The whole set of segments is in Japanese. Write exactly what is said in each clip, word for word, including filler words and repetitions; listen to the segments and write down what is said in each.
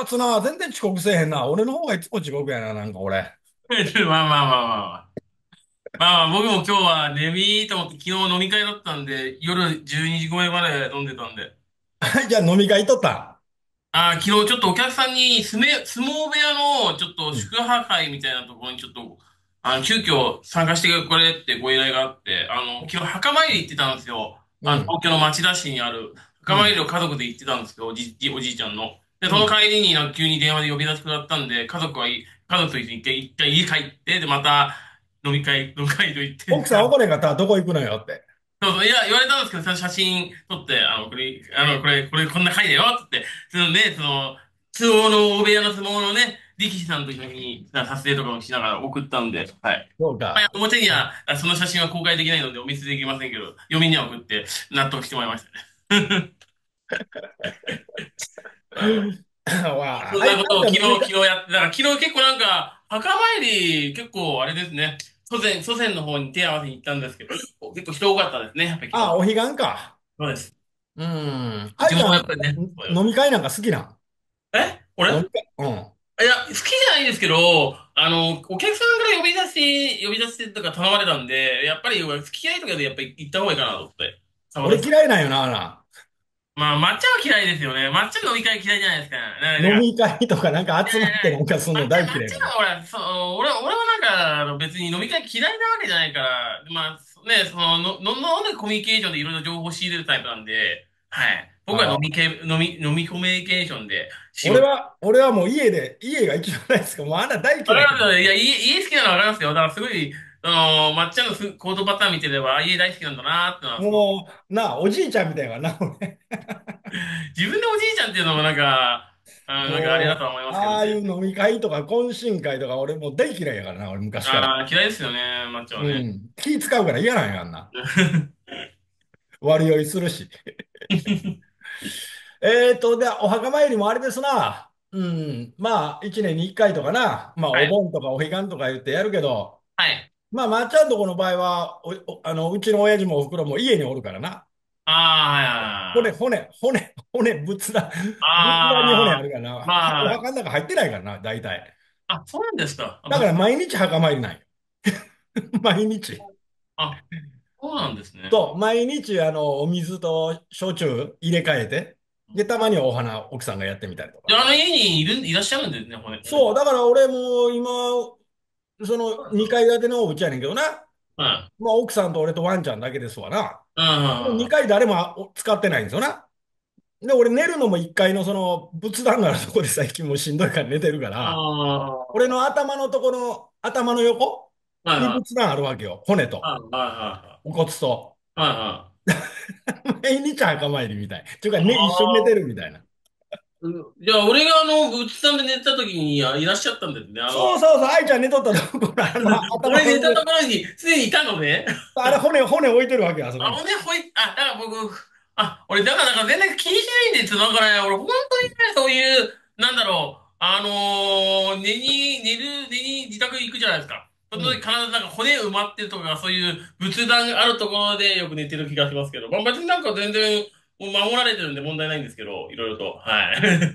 つな。全然遅刻せえへんな。俺の方がいつも遅刻やな、なんか俺。 まあまあまあまあまあ。まあまあ僕も今日は眠いと思って昨日飲み会だったんで、夜じゅうにじ超えまで飲んでたんで。 じゃあ飲み会行っとったああ、昨日ちょっとお客さんに相撲、相撲部屋のちょっとん。うん。 宿泊会みたいなところにちょっと、あの、急遽参加してくれってご依頼があって、あの、昨日墓参り行ってたんですよ。あの、 うん。 東京の町田市にあるうん。 墓参りを家族で行ってたんですよ。おじ、おじいちゃんの。で、そのうん。 帰りになんか急に電話で呼び出してくだったんで、家族はいい、家族と一緒に一回、一回家帰って、で、また飲み会、飲み会と行って、 奥さん怒れんかったらどこ行くのよって。 そうそう、いや、言われたんですけど、その写真撮って、あの、これ、あの、これ、これ、こんな回だよって言って、そのね、その、相撲の、大部屋の相撲のね、力士さんと一緒に、撮影とかもしながら送ったんで、はい。まあ、 そうか。 表には、あその写真は公開できないのでお見せできませんけど、読みには送って納得してもらいましたね。まあまあ、 わあ、 そんはい、ちゃんなことを昨日、 と飲み会。 昨日やって、だから昨日結構なんか、墓参り、結構あれですね、祖先、祖先の方に手合わせに行ったんですけど、結構人多かったですね、やっぱり昨ああ、 日。 お彼岸か。 そうです。 うん。 うち愛ちゃん、 もやっぱりね、そうよ。 飲み会なんか好きなん？ え俺飲み会。うん。 いや、好きじゃないですけど、あの、お客さんから呼び出して、呼び出してとか頼まれたんで、やっぱり付き合いとかでやっぱり行った方がいいかなと思って。沢俺田さん。 嫌いなんよな、あな。 まあ、抹茶は嫌いですよね。抹茶の飲み会嫌いじゃないですか。なんか、 飲み会とかなんかいやい集まってなんかすんやいや、 の抹茶、抹茶大嫌いやから。 は俺、そう、俺、俺はなんか、あの別に飲み会嫌いなわけじゃないから、まあ、ね、その、の、の、飲んでコミュニケーションでいろいろ情報を仕入れるタイプなんで、はい。僕は飲みああ。 系、飲み、飲みコミュニケーションで仕事。 俺は、俺はもう家で、家が一番ないですか。もうあんな大わ嫌いやかかりますよ。いや、家、家好きなのはわかりますよ。だからすごい、あのまっちゃんのす行動パターン見てれば、あ家大好きなんだなーってのはら。 すごく。 もう、なあ、おじいちゃんみたいやからな、俺。 自分でおじいちゃんっていうのもなんか、あなんかあれだともう、 は思いますけどああいうね。 飲み会とか懇親会とか俺もう大嫌いやからな、俺昔から。 ああ、嫌いですよね、抹茶はね。 うん。気使うから嫌なんや、あんな。悪酔いするし。えーと、で、お墓参りもあれですな。うん。まあ、一年に一回とかな。まあ、 はい。 お盆とかお彼岸とか言ってやるけど、 はい。 まあ、まっちゃんとこの場合は、お、おあの、うちの親父もおふくろも家におるからな。骨、 あ骨、骨、骨、仏壇、仏壇に骨あ、ああ、 あるからな。はおまあ、 墓の中入ってないからな、大体。 あ、そうなんですか。あ、 だから仏毎日墓参りなんよ。毎日。 あ、そうなんですね。 と、毎日、あの、お水と焼酎入れ替えて、で、たまにはお花、奥さんがやってみたりとか。 じゃあ、あの家にいる、いらっしゃるんですね、骨、骨。 そう、だから俺も今、そのにかい建てのお家やねんけどな。 はい。 まあ、奥さんと俺とワンちゃんだけですわな。 うん、うん、うん。 にかい誰も使ってないんですよな。で、俺寝るのもいっかいのその仏壇があるとこで最近もうしんどいから寝てるかあら、俺あ、 の頭のところ、頭の横はい、はい。 に仏壇あるわけよ。骨と、 はい、はお骨と。 い、はい。はい、はい。 毎日墓参りみたい。っていうかね、一緒に寝てああ、 るみたいな。 うんじゃあ、俺があの、仏さんで寝てた時にあいらっしゃったんですね。あの、 そうそうそう、愛ちゃん寝とったところ、あの、頭俺寝たとの上、 ころにすでにいたのね。 あれ骨、骨置いてるわけよ、あそこあ、 に。 ほんで、ほい、あ、だから僕、あ、俺、だから、なんか全然気にしないんですよ。だからね、俺、本当にね、そういう、なんだろう、あのー寝に、寝る、寝に自宅行くじゃないですか。その時うん。 必ずなんか骨埋まってるとか、そういう仏壇があるところでよく寝てる気がしますけど、まあ別になんか全然、もう守られてるんで問題ないんですけど、いろいろと。はい。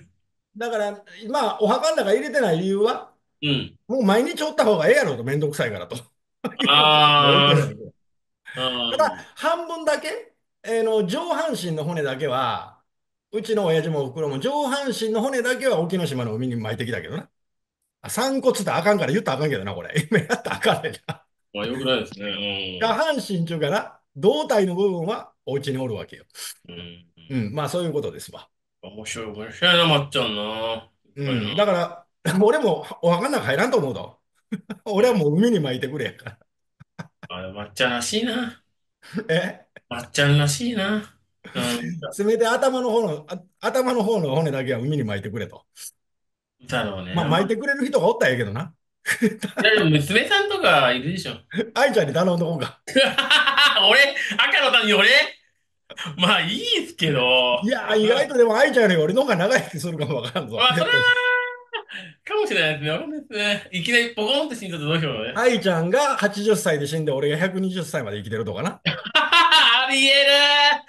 だから、まあ、お墓の中入れてない理由は、 うん。 もう毎日おった方がええやろと、めんどくさいからと。いうことで置いてあるわけ。 あ、 ただ、 うん。 半分だけ、えーの、上半身の骨だけは、うちの親父もおふくろも上半身の骨だけは沖ノ島の海に巻いてきたけどな。あ散骨ってあかんから言ったらあかんけどな、これ。今やったらあかんねんな。 まあ、よくないですね。 下半身中から、胴体の部分はお家におるわけよ。 うん。うん。 うん、まあそういうことですわ。 面白い、面白いな、まっちゃんな。やっぱりな。 うん、だから、俺もお墓の中入らんと思うと。俺はもう海に巻いてくれやから。 あ、まっちゃんらしいな。 えまっちゃんらしいな。なんか、 せめて頭の方の、あ頭の方の骨だけは海に巻いてくれと。 だろうね。 まあ巻いてくれる人がおったらええけどな。 いや、でも娘さんとかいるでしょ。 愛ちゃんに頼んどこうか。 俺赤の他に俺まあいいですけど。 いやー、意外とでも愛ちゃんより俺の方が長生きするかもわからんぞ。 まあ、それは、 ひょっとしてかもしれないですね。わかんないですね。いきなりポコンって死んだとどうしようね。 愛ちゃんがはちじゅっさいで死んで俺がひゃくにじゅっさいまで生きてるとかな。 ありえる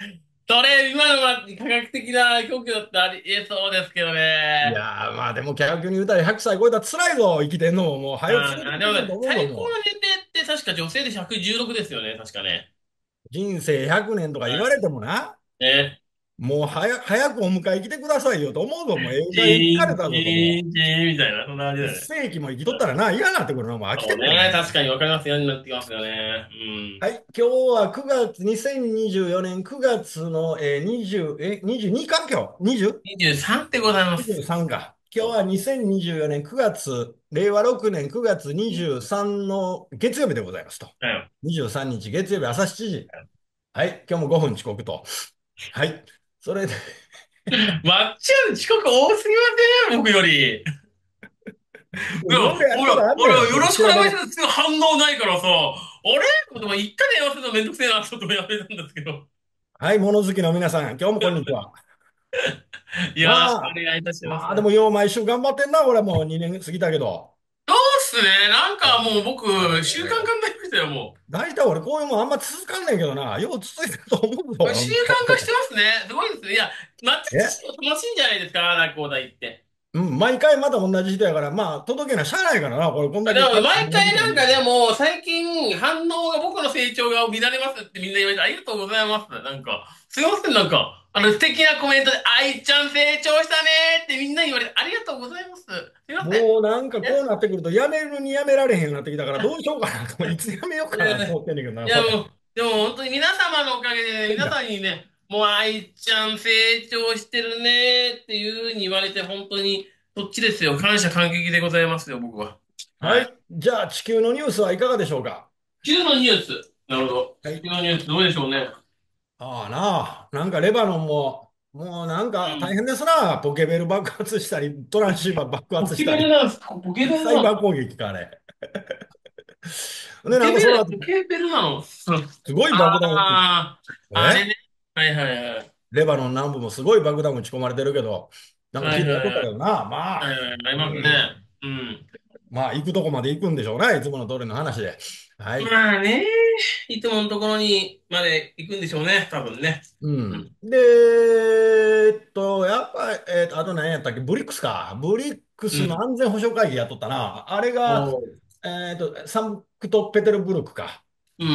それ、今のは科学的な根拠だってありえそうですけどね。 いやー、まあでも、逆に言うたらひゃくさい超えたら辛いぞ、生きてんのも。もう、早く連れてあー、でもね、 ってくれと思うぞ、 最高のも年齢って確か女性でひゃくじゅうろくですよね、確かね。 う。人生ひゃくねんとか言われてもな、 ね。 もう早、早くお迎え来てくださいよと思うぞ、もう、ええチ加減に疲れーン、チたぞと、もーン、チーンみたいな、そんな感じう。 だよね。 一世紀も生きとったらな、嫌になってくるな、もう飽きてくるな。 そうね、確かに分かりますようになってきますよね。うん。 はい、今日はくがつ、にせんにじゅうよねんくがつの、えー、にじゅう、え、にじゅうにか、今日 にじゅう? にじゅうさんでございます。 にじゅうさんか。今日はにせんにじゅうよねんくがつ、れいわろくねんくがつにじゅうさんの月曜日でございますと。 はい。 にじゅうさんにち月曜日朝しちじ。はい、今日もごふん遅刻と。はい、それで、 まっちゃん遅刻多すぎません僕より。いや、 いろいろやるほら、 ことあんねん、 俺、よろしくお調べる。 願いします。反応ないからさ、あれでも一回で言わせるのめんどくせえな、ちょっとやめたんですけど。 はい、物好きの皆さん、今日もこんにちは。まよろしくおあ、 願いいたします。 まあ、でもよう毎週頑張ってんな、俺もうにねん過ぎたけど。 そうっすね。なんかもう僕、習慣化になりましたよ、も大体俺こういうもんあんま続かんねんけどな。よう続いてると思うぞ、 う。習慣ほんと。 化してますね。すごいですね。いや、まっちゃん自え身も楽しいんじゃないですか、仲人って。 うん、毎回また同じ人やから、まあ、届けなしゃあないからな、これ、こんだでも、 けた毎同じ人に。 回なんかでも、最近、反応が僕の成長が見られますってみんな言われて、ありがとうございます。なんか、すいません、なんか、あの、素敵なコメントで、愛ちゃん成長したねーってみんなに言われて、ありがとうございます。すいません。 もうなんかこうえなってくると、やめるにやめられへんようになってきたから、どうしようかなと、いつやめようかなと思ってんねんけどな、 いや、 これ。 もう、でも本当に皆様のおかげでね、皆変だ。 さんにね、もう愛ちゃん成長してるねーっていうふうに言われて、本当に、そっちですよ。感謝感激でございますよ、僕は。はい。 はい。じゃあ、地球のニュースはいかがでしょうか。 地球のニュース。なるほど。 はい。 地球のニュースどうでしょうね。 ああなあ、なんかレバノンも、もうなんか大変ですな。ポケベル爆発したり、トランシーバー爆ポケベル発したり、 なんですか？ポケベルなの？ サイバー攻撃か、あれ。で、なんポケベル、 かその後、 ポケベルなの？うん。 すごい爆弾を、 ああ、あれえね。はいはいはい。 レバノン南部もすごい爆弾打ち込まれてるけど、なんかはい聞いてやっとったはいはい。 けどな、まあ、 はいはい、ありますね。 うん、 うん。 まあ、行くとこまで行くんでしょうね、いつもの通りの話で。はい。 まあね、いつものところにまで行くんでしょうね、多分ね。 うん。 うん。 で、えーっと、やっぱり、えーっと、あと何やったっけ、ブリックスか。ブリックスのうん。 安全保障会議やっとったな。あれが、 おー。 えーっと、サンクトペテルブルクか。 うん。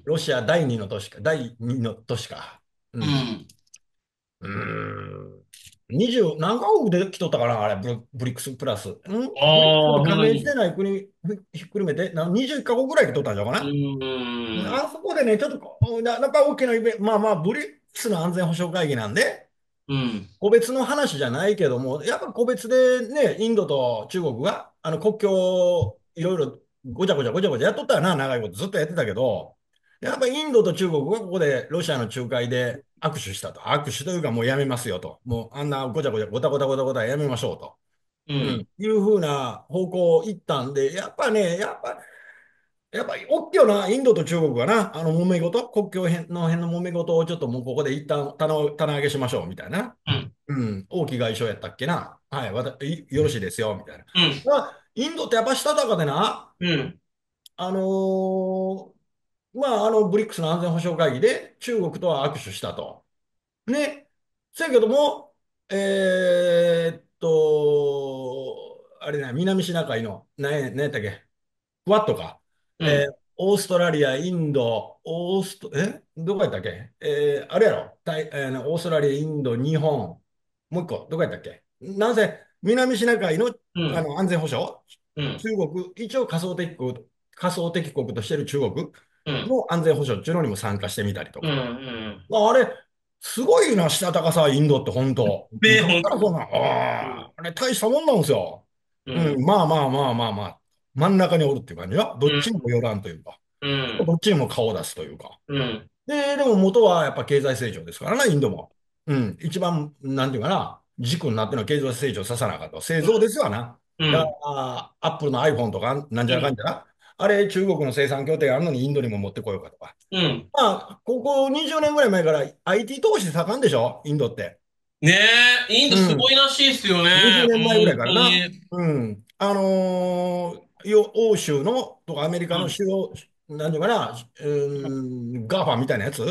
ロシア第二の都市か。第二の都市か。うん。 うん。 うーん。にじゅう何カ国で来とったかな、あれ、ブリブリックスプラス。んブリックスああ、 に加そんなに。 盟してない国ひっくるめて、なにじゅういっカ国ぐらい来とったんじゃうかうな。 ん。 あそこでね、ちょっとこう、な、なんか大きなイベント、まあまあ、ブリックスの安全保障会議なんで、 うん。 個別の話じゃないけども、やっぱ個別でね、インドと中国が、あの国境をいろいろごちゃごちゃごちゃごちゃやっとったよな、長いことずっとやってたけど、やっぱインドと中国がここでロシアの仲介で握手したと。握手というかもうやめますよと。もうあんなごちゃごちゃごたごたごたごたやめましょうと。うん。 うん。 いうふうな方向行ったんで、やっぱね、やっぱやっぱり大きいよな、インドと中国がな、あの揉め事、国境辺の辺の揉め事をちょっともうここで一旦棚を棚上げしましょうみたいな。 うん。 うん、王毅外相やったっけな。はい、わた、いよろしいですよ、みたいな。 うん。 まあ、インドってやっぱしたたかでな、 うん。 あのーまあ、あの、ブリックスの安全保障会議で中国とは握手したと。ね。せやけども、えーっと、あれね、南シナ海の、何や、何やったっけ、クワッドか。 うん。 えーオーストラリア、インド、オースト、えどこやったっけえーあれやろタイ、えーオーストラリア、インド、日本、もう一個、どこやったっけなんせ、南シナ海の、 うん。 あの安全保障、 うん。 中国、一応仮想敵国、仮想敵国としている中国うん。 の安全保障っていうのにも参加してみたりとうん。うか。 ん。 まあ、あれ、すごいな、したたかさ、インドって本当。 ね、 どっほんと。 からそんな、あーあれ、大したもんなんですよ。 うん。 うん、まあまあまあまあまあ、真ん中におるっていう感じは、どっちにうん。 もよらんというか、 うん。 どっちにも顔を出すというか。 うん。 で、でも元はやっぱ経済成長ですからね、インドも。うん、一番、なんていうかな、軸になってるのは経済成長させなかった。製造ですわな。だかうん。 ら、アップルの iPhone とか、なんじゃらかんじゃら、あれ、中国の生産拠点あるのにインドにも持ってこようかとか。 うん。 まあ、ここにじゅうねんぐらい前から アイティー 投資盛んでしょ、インドって。 ねえ、インドうん。 すごいらしいっすよね。 20年前ぐらい本からな。 当に。 うん。あのーよ欧州のとかアメリカの主うん。 要、なんていうかな、うん、ガーファみたいなやつ。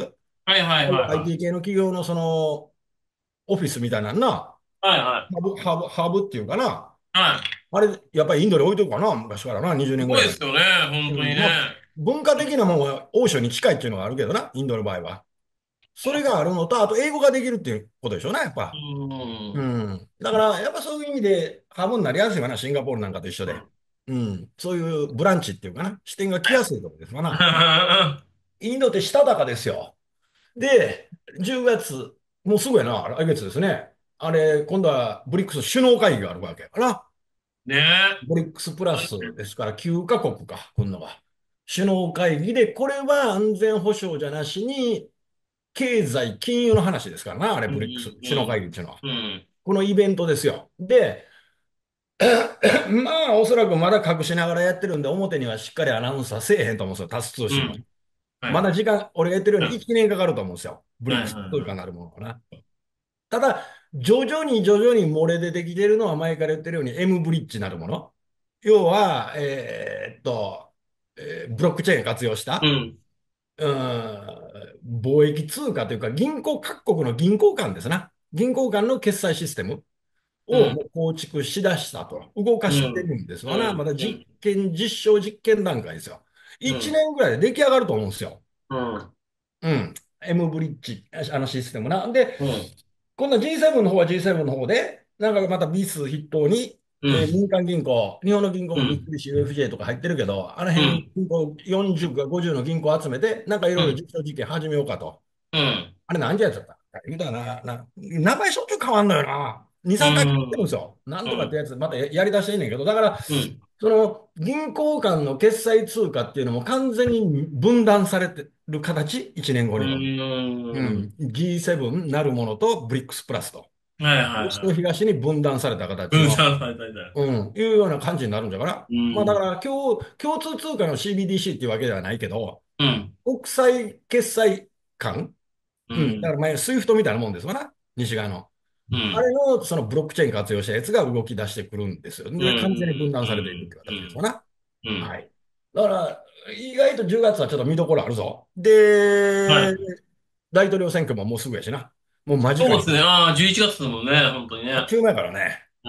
はいはいはいはい。 アイティー 系の企業のその、オフィスみたいなのな、 はいはハブ、ハブ、ハブっていうかな。 い。はい。 あれ、やっぱりインドに置いとくかな、昔からな、20 す年ぐらい前。 ごいですよね。本当にね。 うん、まあ、文化的なものは欧州に近いっていうのがあるけどな、インドの場合は。それがあるのと、あと英語ができるっていうことでしょうね、やっうぱ。うん。 ん。だから、やっぱそういう意味で、ハブになりやすいわな、シンガポールなんかと一緒で。 うん。 うん。そういうブランチっていうかな、視点が来やすいところですわな。インドってしたたかですよ。で、じゅうがつ、もうすぐやな、来月ですね。あれ、今度はブリックス首脳会議があるわけやから。 ねえ。 ブリックスプラスですからきゅうカ国か、今度は。首脳会議で、これは安全保障じゃなしに、経済、金融の話ですからな、あれ、 うんブリックスうん首脳会議っていうのは。 うん。うん。 このイベントですよ。で、まあ、おそらくまだ隠しながらやってるんで、表にはしっかりアナウンスはせえへんと思うんですよ、タス通信は。 うん。はい。 まだ時間、俺が言ってるようにうん。 いちねんかかると思うんですよ。ブリッはいクス通貨はなるものかな。ただ、徐々に徐々に漏れ出てきてるのは前から言ってるように M ブリッジなるもの。要は、えーっと、えーブロックチェーン活用しい。うた、 ん。 うーん、貿易通貨というか、銀行、各国の銀行間ですな。銀行間の決済システムをもうん。 う構築しだしたと。動かしてうん。 るんですわな。まうん。 だ実うん。 験、実証実験段階ですよ。1 うん。 年ぐらいで出来上がると思うんですよ。 うん。 うん。M ブリッジ、あのシステムな。で、 うん。 今度は ジーセブン の方は ジーセブン の方で、なんかまたビス筆頭に、 うん。 えー民間銀行、日本の銀行も三うん。 菱 ユーエフジェー とか入ってるけど、あの辺うん。 銀行よんじゅうかごじゅうの銀行を集めて、なんかいろいろうん。 実証実験始めようかと。 うん。 あれ何時やつだった言うたらな、な、名前しょっちゅう変わんのよな。に、 うさんかい変わってるんですん。 よ。なんうん。 とかってやつ、またややり出してんねんけど、だから、 うん。 その銀行間の決済通貨っていうのも完全に分断されてる形、いちねんごうには。うん。 ん、ジーセブン なるものとブリックスプラスと。 はいはい西とはい。 東に分断された形うん。 の、 さんさいだいだい。 うん、いうような感じになるんじゃから。 うん。 まあだから共、共通通貨の シービーディーシー っていうわけではないけど、 うん。 国際決済間、うん、だかうん。 らまあスイフトみたいなもんですわな、西側の。 うん。 あれのそのブロックチェーン活用したやつが動き出してくるんですよ。 うん。 で、完全に分う断されていくってん。うん。 形ですわな。 うん。 はい。だから、意外とじゅうがつはちょっと見どころあるぞ。で、 はい。 大統領選挙ももうすぐやしな。もう間近に。 そうですね。ああ、じゅういちがつだもんね。本当にね。 あっちゅう間やからね。 うん。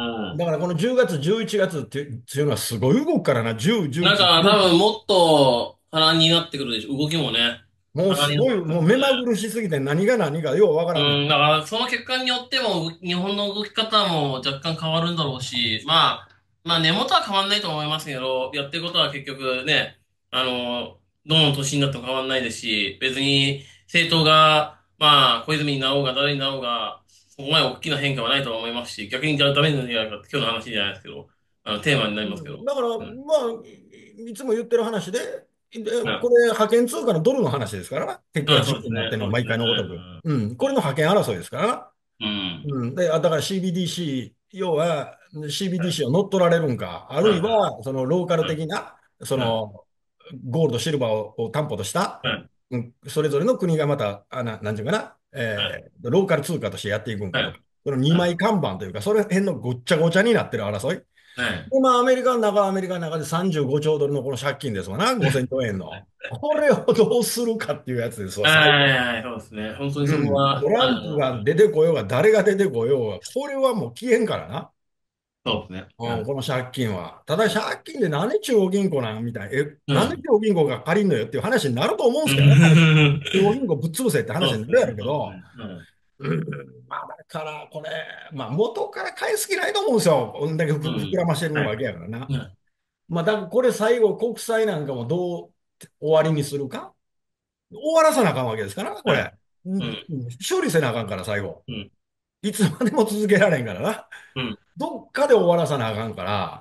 だからこのじゅうがつ、じゅういちがつっていうのはすごい動くからな、じゅう、じゅういち、 なんか多分もっと波乱になってくるでしょ。動きもね。 もう波乱になすごい、 ってくると思うね。 もう目まぐるしすぎて何が何かようわからんねん。 うん、だからその結果によっても日本の動き方も若干変わるんだろうし、まあ、まあ根元は変わんないと思いますけど、やってることは結局ね、あの、どの年になっても変わんないですし、別に政党が、まあ、小泉になろうが誰になろうが、そこまで大きな変化はないと思いますし、逆にじゃあダメなんじゃないかって今日の話じゃないですけど、あの、テーマになりますけど。 うん、だから、まうん。 あ、いいつも言ってる話で、でうん。 これ、覇権通貨のドルの話ですからな。結局うん、 はそうですね。 軸になってるのは毎そうですね。 回のごとく。うん、これの覇権争いですからな。 うん。 うん、で、あだから シービーディーシー、要は シービーディーシー を乗っ取られるんか、あうん。 るいうん。 はそのローカルうん。 的な、そうん。 のゴールド、シルバーをを担保とした、 うん。 うん、それぞれの国がまた、あな、なんていうかな、えーローカル通貨としてやっていくんかとか、 うん。 そのにまい看板というか、それ辺のごっちゃごちゃになってる争い。 うん。 で、まあ、アメリカの中、アメリカの中でさんじゅうごちょうドルのこの借金ですわな、ごせんちょうえんの。これをどうするかっていうやつですわ、最後。 はいはいはい、そうですね。本当にそこうん。トは、あランプがの、 出てこようが、誰が出てこようが、これはもう消えんからな。 そうですね。ううん、 ん。 この借金は。ただ借金でなんで中央銀行なんみたいな。え、 うん。 なんで中央銀行が借りんのよっていう話になると思うんでうすけどね。最初ん。 中央銀行ぶっ潰せって話になるやろそうですね。 うけど、 そうですね。うん。 うん、まあだからこれ、まあ元から返す気ないと思うんですよ。こんだけふく膨らうん。 ましてるはい。 わけやからな。 うん。 まあだからこれ最後国債なんかもどう終わりにするか。終わらさなあかんわけですからな、こはい。 れ。うんうん。 処理せなあかんから最後。 うん。 いつまでも続けられんからな。 うん。 どっかで終わらさなあかんから、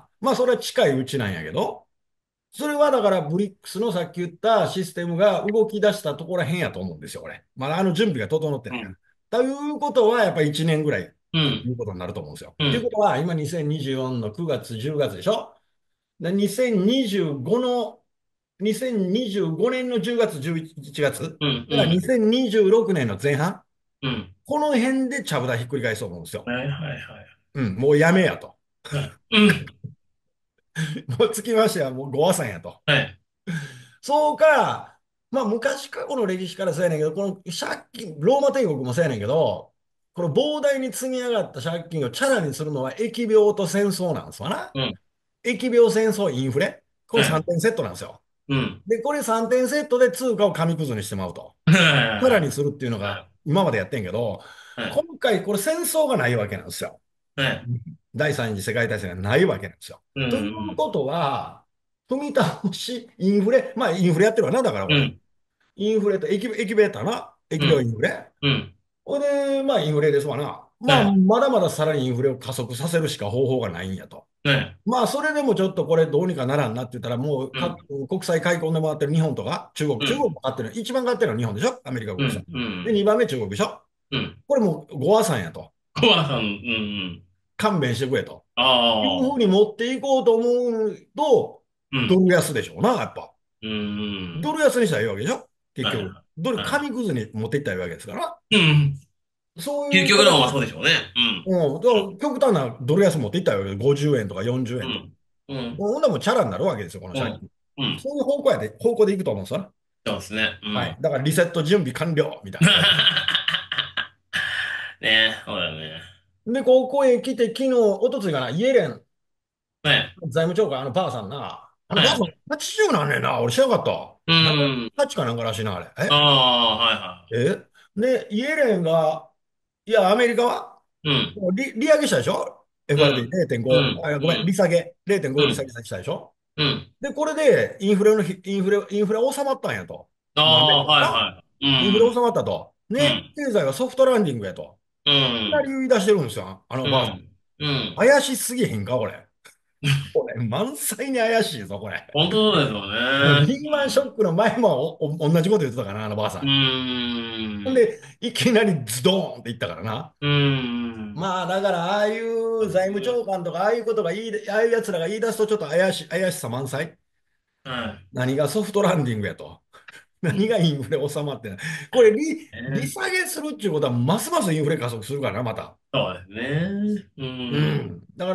まあそれは近いうちなんやけど、それはだからブリックスのさっき言ったシステムが動き出したところらへんやと思うんですよ、俺。まだあの準備が整ってないから。 うん。 ということはやっぱりいちねんぐらいうん。 いうことになると思うんですよ。というこうん。 とは今にせんにじゅうよんのくがつ、じゅうがつでしょ。でにせんにじゅうごの、にせんにじゅうごねんのじゅうがつ、じゅういちがつ、 うん。 だからうん。 にせんにじゅうろくねんの前半、 うん。 この辺でちゃぶ台ひっくり返そうと思うんですよ。 はいはいはい。 うん、もうやめやと。 はい。うん。 もうつきましてはもうご破算やと。 はい。 そうか、 まあ昔過去の歴史からそうやねんけど、この借金、ローマ帝国もそうやねんけど、この膨大に積み上がった借金をチャラにするのは疫病と戦争なんですわな。 うん。 疫病、戦争、インフレ。この3 はい。 点セットなんですよ。 うん。 で、これさんてんセットで通貨を紙くずにしてまうと。チャラはにするっていうのがい。 今までやってんけど、 はい。 今回これ戦争がないわけなんですよ。 はい。 第三次世界大戦がないわけなんですよ。 うん。 というん。 うことは、踏み倒し、インフレ、まあインフレやってるわな、だからこれ。 うん。 インフレと疫、疫病やったな。疫病インフレ。 うん。 ほいで、まあインフレですわな。まあはい。 まだまださらにインフレを加速させるしか方法がないんやと。 はい。 まあそれでもちょっとこれどうにかならんなって言ったらもううん。 各国際開墾で回ってる日本とか中国、 うん。 中国も買ってる。一番買ってるのは日本でしょ、アメリカ国債。 うん。うで、 ん。 にばんめ中国でしょ。 うん。 これもうごさんやと。 コアさん、うん。うん。 勘弁してくれと。いうふうああ。 に持っていこうと思うと、 うん。 ドル安でしょうな、やっぱ。 うん。 ドル安にしたらいいわけでしょ結はい。 局。ドルはい。 紙くずに持っていったらいいわけですから。 うん。 そういう形、 究極のまあそうでしょうね。うん。 うん、だから極端なドル安持っていったらいいわけで、ごじゅうえんとかよんじゅうえんとか。 うん。うん。 ほんならもうチャラになるわけですよ、このうん。 借金。 うん。 そういう方向やで、方向でいくと思うんですよね。 そうですね。うはい。 ん。 だからリセット準備完了みたいな感じ。 ね、そうだよね。 で、ここへ来て、昨日、おとついかな、イエレンはい。 財務長官、あのばあさんな、あのばあさん、 はい。 はちじゅうなんねんな、俺知らなかった。 うん。 ななじゅうはちかなんからしいな、あれ。 あえあ、はいはえで、イエレンが、いや、アメリカは、 い。うん。 もう利、利上げしたでしょ？ うん。うエフアールディーれいてんご。 ん。 あ、ごめん、利うん。 下げ。れいてんごうん。 利下げしたでしょ？ うん。 で、これで、インフレのひ、インフレ、インフレ収まったんやと。 あもうアメリあ、はいカな。 はい。 インフレ収まったと。ね、 うん。 経済はソフトランディングやと。 うん。 いきなり言い出してるんですよ、あのばあさん。 うん。うん。うん。 怪しすぎへんか、これ。これ、満載に怪しいぞ、これ。 本当そうですよもうね。 リーマンショックの前もおお同じこと言ってたかな、あのばあさうん。ほんん。 で、いきなりズドーンって言ったからな。 うん。うん。 まあ、だから、ああいそうう財務ですね。 長官とか、ああいうことが言い、ああいう奴らが言い出すと、ちょっと怪し、怪しさ満載。 は何がソフトランディングやと。 い。うん。 何がインフレ収まってない。これ利、利ね、 下げするっていうことは、ますますインフレ加速するからな、また。 そうですね。ううん。 ん。だから、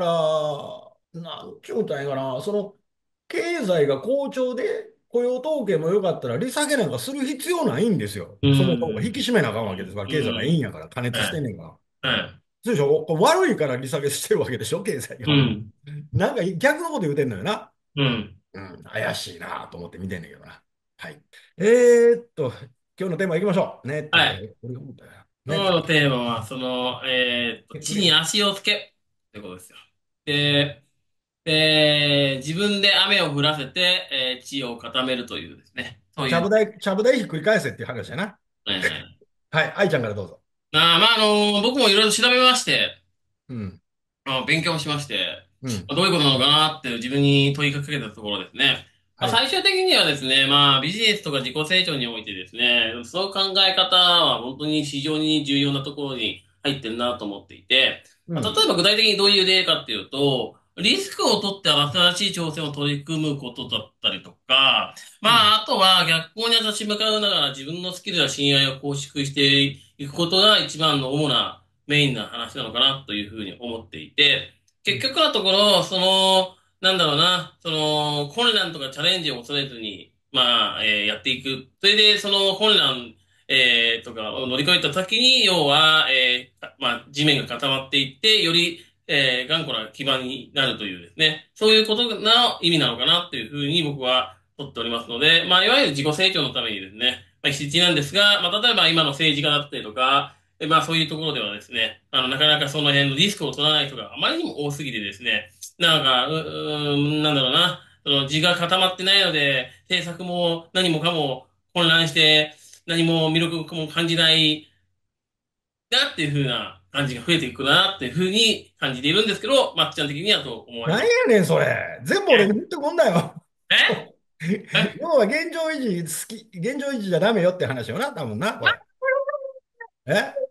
なんちゅうたんやかな、その、経済が好調で、雇用統計も良かったら、利下げなんかする必要ないんですよ。 うそもそも引きん。 締めなあかんわけですから、 う経済がいいんん。 やから、加熱してんはい。 ねんから。 はい。 そうでしょ？これ悪いから利下げしてるわけでしょ、経済が。 うん。 なんか逆のこと言うてんのよな。 うん。 うん、怪しいなと思って見てんねんけどな。はい。えーっと、今日のテーマいきましょう。ねって、 はい。 俺が思ったよ。ね、 今日のテーマは、その、えーっと、地に結クリア。 足をつけってことですよ。で、で、自分で雨を降らせて、えー地を固めるというですね。そういう。 ちゃぶ台、ちゃぶ台ひっくり返せっていう話やな。 はいはい。 はい、愛ちゃんからどうぞ。 あー、まあ、あの僕もいろいろ調べまして、 うん、 あの勉強もしまして、 うん、 まあどういうことなのかなって自分に問いかけたところですね。まあ、 はい。 最終的にはですね、まあビジネスとか自己成長においてですね、その考え方は本当に非常に重要なところに入ってるなと思っていて、まあ、例うん、 えば具体的にどういう例かっていうと、リスクを取って新しい挑戦を取り組むことだったりとか、まうん、 あ、あとは逆光に立ち向かうながら自分のスキルや信頼を構築していくことが一番の主なメインな話なのかなというふうに思っていて、 うん、 結局のところ、その、なんだろうな、その、困難とかチャレンジを恐れずに、まあ、えーやっていく。それで、その困難、えーとかを乗り越えた先に、要は、えーまあ、地面が固まっていって、より、えー頑固な基盤になるというですね、そういうことの意味なのかなというふうに僕は取っておりますので、まあ、いわゆる自己成長のためにですね、まあ、必須なんですが、まあ、例えば今の政治家だったりとか、えまあそういうところではですね、あの、なかなかその辺のリスクを取らない人があまりにも多すぎてですね、なんか、う、うーんなんだろうな、その地が固まってないので、政策も何もかも混乱して、何も魅力も感じないなっていう風な感じが増えていくなっていう風に感じているんですけど、まっちゃん的にはどう思われなんやます？ ねん、それ。全部俺に言ってこんなよ。 ええ要は現状維持好き、現状維持じゃダメよって話よな、多分な、これ。え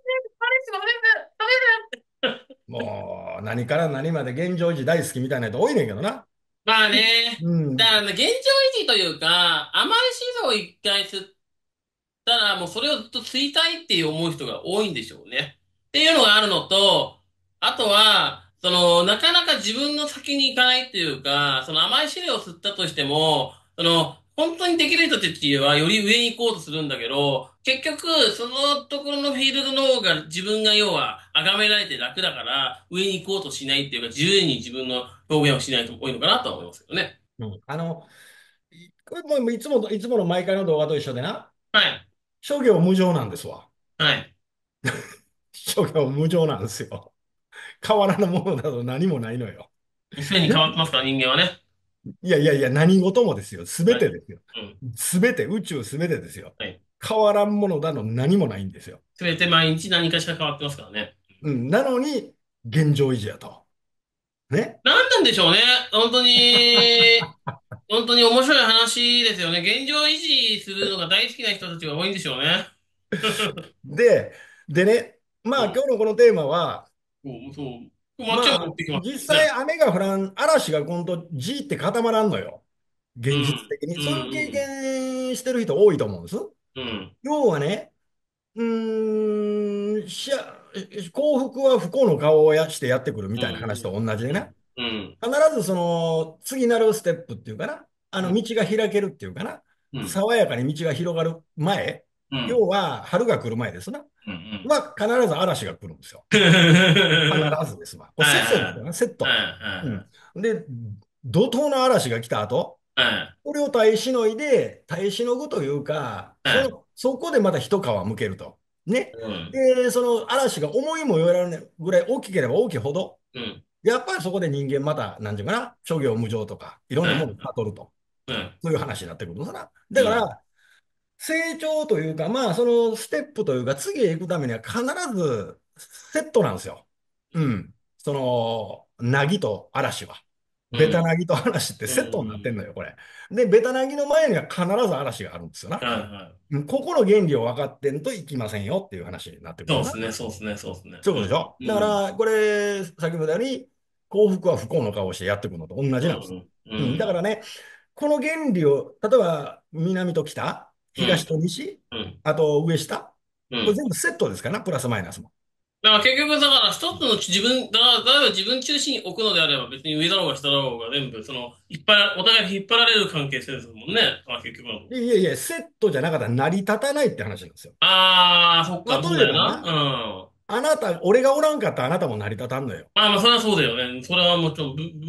もう、何から何まで現状維持大好きみたいな人多いねんけどな。 まあね、 うん。 だから現状維持というか、甘い指導を一回吸ったらもうそれをずっと吸いたいっていう思う人が多いんでしょうね。っていうのがあるのと、あとは、その、なかなか自分の先に行かないっていうか、その甘い汁を吸ったとしても、その、 本当にできる人たちはより上に行こうとするんだけど、結局、そのところのフィールドの方が自分が要は崇められて楽だから、上に行こうとしないっていうか、自由に自分の表現をしない人も多いのかなとは思いますけどね。 うん。あの、いこれもういつもと、いつもの毎回の動画と一緒でな、 はい。 諸行無常なんですわ。 はい。 諸行無常なんですよ。変わらぬものなど何もないのよ。 すでに変わってますから、人間はね。 いやいやいや、何事もですよ。すべはい。 てですよ。 うん。 すべて、宇宙すべてですよ。 はい。 変わらんものなど何もないんですよ。 すべて毎日何かしら変わってますからね。 うん。なのに、現状維持やと。ね。 何なんでしょうね。本当に、本当に面白い話ですよね。現状維持するのが大好きな人たちが多いんでしょうね。 で、でね、まあうん。 今日のこのテーマは、 そう、そう。抹茶もまあ持ってきます実ね。 際雨が降らん、嵐が今度じーって固まらんのよ。現実うん。 的に。 うそういう経ん。 験してる人多いと思うんです。 うん。うん。 要はね、うーん、しゃ幸福は不幸の顔をやしてやってくるみうん。 たいな話と同じでね、 うん。 必ずその次なるステップっていうかな、あのうん。 道が開けるっていうかな、 うん。 爽やかに道が広がる前、 うん。 要は春が来る前ですな、 うん。 は必ず嵐が来るんですよ。必ずですわ。これはいセットになってるはな、セッい。はいト。うはん。で、怒涛の嵐が来た後、 いはい。 これを耐えしのいで、耐えしのぐというか、 はい。 その、そこでまた一皮むけると。ね。 うん。 で、その嵐が思いもよらぬぐらい大きければ大きいほど、 うん。 やっぱりそこで人間また、なんていうかな、諸行無常とか、いろんはい。 なものを悟ると。 うん。 そういう話になってくるのかな。 うん。 だから、成長というか、まあ、そのステップというか、次へ行くためには必ずセットなんですよ。うん。その、なぎと嵐は。 うん。 ベタなぎと嵐ってうセットになってんのん。 よ、これ。で、ベタなぎの前には必ず嵐があるんですよな。 はいはい。 うん。ここの原理を分かってんといきませんよっていう話になってくるのな。 そうですね、そうですね、そうですね。 そういうことでしうん。 ょ。 うん。 だから、これ、先ほど言ったように、幸福は不幸の顔をしてやってくるのと同うじなんです。 ん。ううん。だかん。 らね、この原理を、例えば南と北、 うん。 東と西、 うん。 あと上下、 うん。 これ全部セットですからな、プラスマイナスも。 だから結局、だから一つの自分、だから、例えば自分中心に置くのであれば別に上だろうが下だろうが全部、その、いっぱい、お互いに引っ張られる関係性ですもんね。まあ結局のところ。 いやいや、セットじゃなかったら成り立たないって話なんですよ。 ああ、そっか、そうだよな。 例えばな、 うん。 あなた、俺がおらんかったらあなたも成り立たんのよ。 まあまあ、それはそうだよね。それはもちろん、ぶ、うん。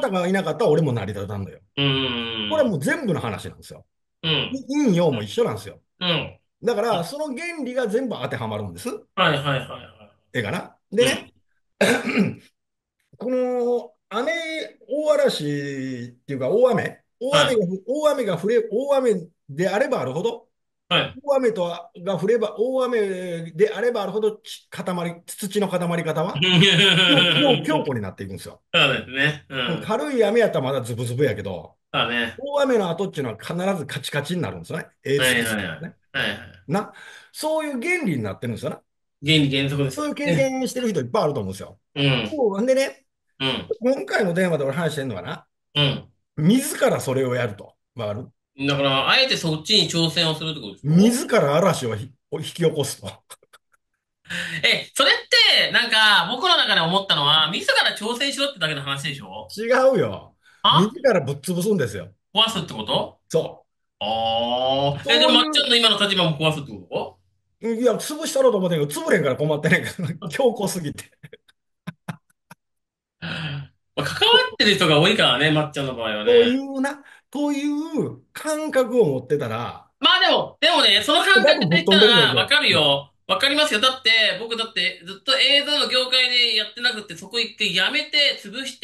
あなたがいなかったら俺も成り立たんのよ。 うこれはん。 もう全部の話なんですよ。 うん。 陰陽も一緒なんですよ。 うん。 だから、その原理が全部当てはまるんです。 はいはいはいはええかな。 い。 でね、この雨、大嵐っていうか大雨、 うん。はい。 大雨がふ、大雨が降れ、大雨であればあるほど、 はい。 大雨とはが降れば、大雨であればあるほど、ち塊、土の固まり方は強強強固になっていくんですよ。 そうですね。うん。 軽い雨やったらまだズブズブやけど、 そうね。 大雨の後っていうのは必ずカチカチになるんですよね。えはい土はいはい。 ですね。 はいはい。 な、そういう原理になってるんですよね。 原理原則ですよそういう経ね。 験してる人いっぱいあると思うんですよ。 うん。 そうでね、 うん。 今回のテーマで俺話してるのはな、 うん。 自らそれをやると。わかる。 だから、あえてそっちに挑戦をするってことでしょ？ 自ら嵐をひ引き起こすと。 え、それって、なんか、僕の中で思ったのは、自ら挑戦しろってだけの話でしょ？ 違うよ。自あらぶっ潰すんですよ。 壊すってこと？ そああー。 う。 え、でも、 そういう、 まっちゃんの今の立場も壊すってこいや、潰したろうと思ったけど、潰れんから困ってないから、強固すぎて。 と？まあ、関わってる人が多いからね、まっちゃんの場合はとね。 いうな、という感覚を持ってたら、 まあでも、でもね、その感だい覚で言ったぶぶっ飛んでるぞ、 らわかる今日。 よ。わかりますよ。だって、僕だってずっと映像の業界でやってなくて、そこ一回やめて、潰して、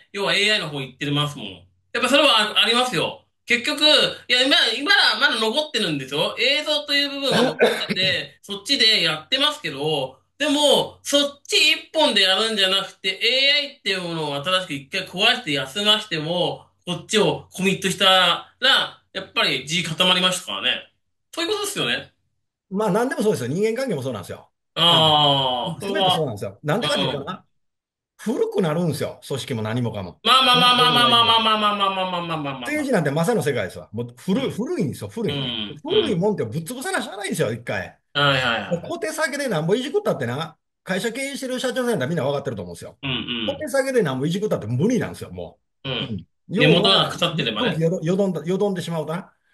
要は エーアイ の方行ってますもん。やっぱそれはあ、ありますよ。結局、いや、今、今だ、まだ残ってるんですよ。映像という部分は残ってて、そっちでやってますけど、でも、そっち一本でやるんじゃなくて、エーアイ っていうものを新しく一回壊して休ましても、こっちをコミットしたら、やっぱり G 固まりましたからね。そういうことですよね。 まあ、何でもそうですよ。人間関係もそうなんですよ。うん。 ああ、そすべてそうれは、 なんですよ。なんでかっていうとうん。 な、古くなるんですよ。組織も何もかも。 まあまあまあまあまあまあまあ政まあまあまあまあまあまあまあまあまあ。 治なんてまさの世界ですわ。もう古い、 うん。 古いんですよ。古ういね。 ん。うん。 古いもんってぶっ潰さなしゃあないんですよ、一回。 はいはいはい。 小手先でなんぼいじくったってな、会社経営してる社長さんやったらみんな分かってると思うんですよ。 うんう小手ん。 先でなんぼいじくったって無理なんですよ、もう。ううん。 ん。 根要は、 元が腐ってればね。 空気よどよどんだ、よどんでしまうとな。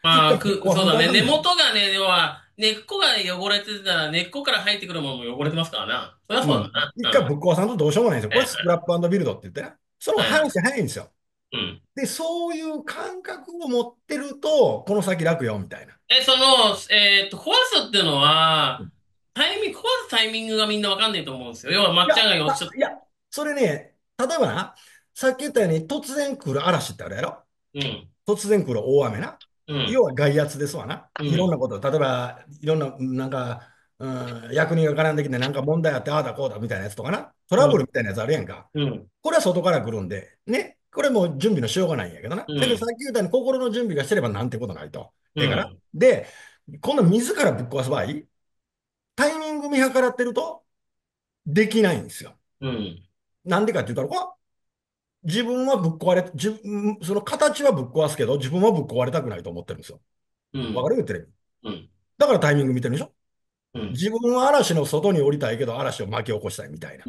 まあ、 一回ぶっく、 壊さんそうだね。根とあかんねん。 元がね、要は、根っこが汚れてたら、根っこから生えてくるものも汚れてますからな。そりゃうん。 そうだな。うん。 一回ぶっ壊さんとどうしようもないんですよ。これスクラップビルドって言ってね。その方がはいはい。 話早いんですよ。 うん。 で、そういう感覚を持ってると、この先楽よ、みたいな。 え、その、えーっと、壊すっていうのは、タイミング、壊すタイミングがみんなわかんないと思うんですよ。要は、まいや、 っちゃんがおっしゃっあいや、それね、例えばな、さっき言ったように突然来る嵐ってあるやろ。 うん、 突然来る大雨な。 うん、 要は外圧ですわな。 うん、 いろんなこと、例えば、いろんな、なんか、うん、役人が絡んできて、なんか問題あって、ああだこうだみたいなやつとかな。トラうん、 ブルみたいなやつあるやんか。 うん、 これは外から来るんで、ね。これも準備のしようがないんやけどな。だけどさうん、 っき言ったように心の準備がしてればなんてことないと。ええかな。 うん、 で、今度自らぶっ壊す場合、タイミング見計らってるとできないんですよ。 うん、 なんでかって言ったら、こ自分はぶっ壊れ、自分、その形はぶっ壊すけど、自分はぶっ壊れたくないと思ってるんですよ。 うん、 わかる言ってる。 うん、 だからタイミング見てるでしょ。 うん、 自分は嵐の外に降りたいけど、嵐を巻き起こしたいみたいな。 うん。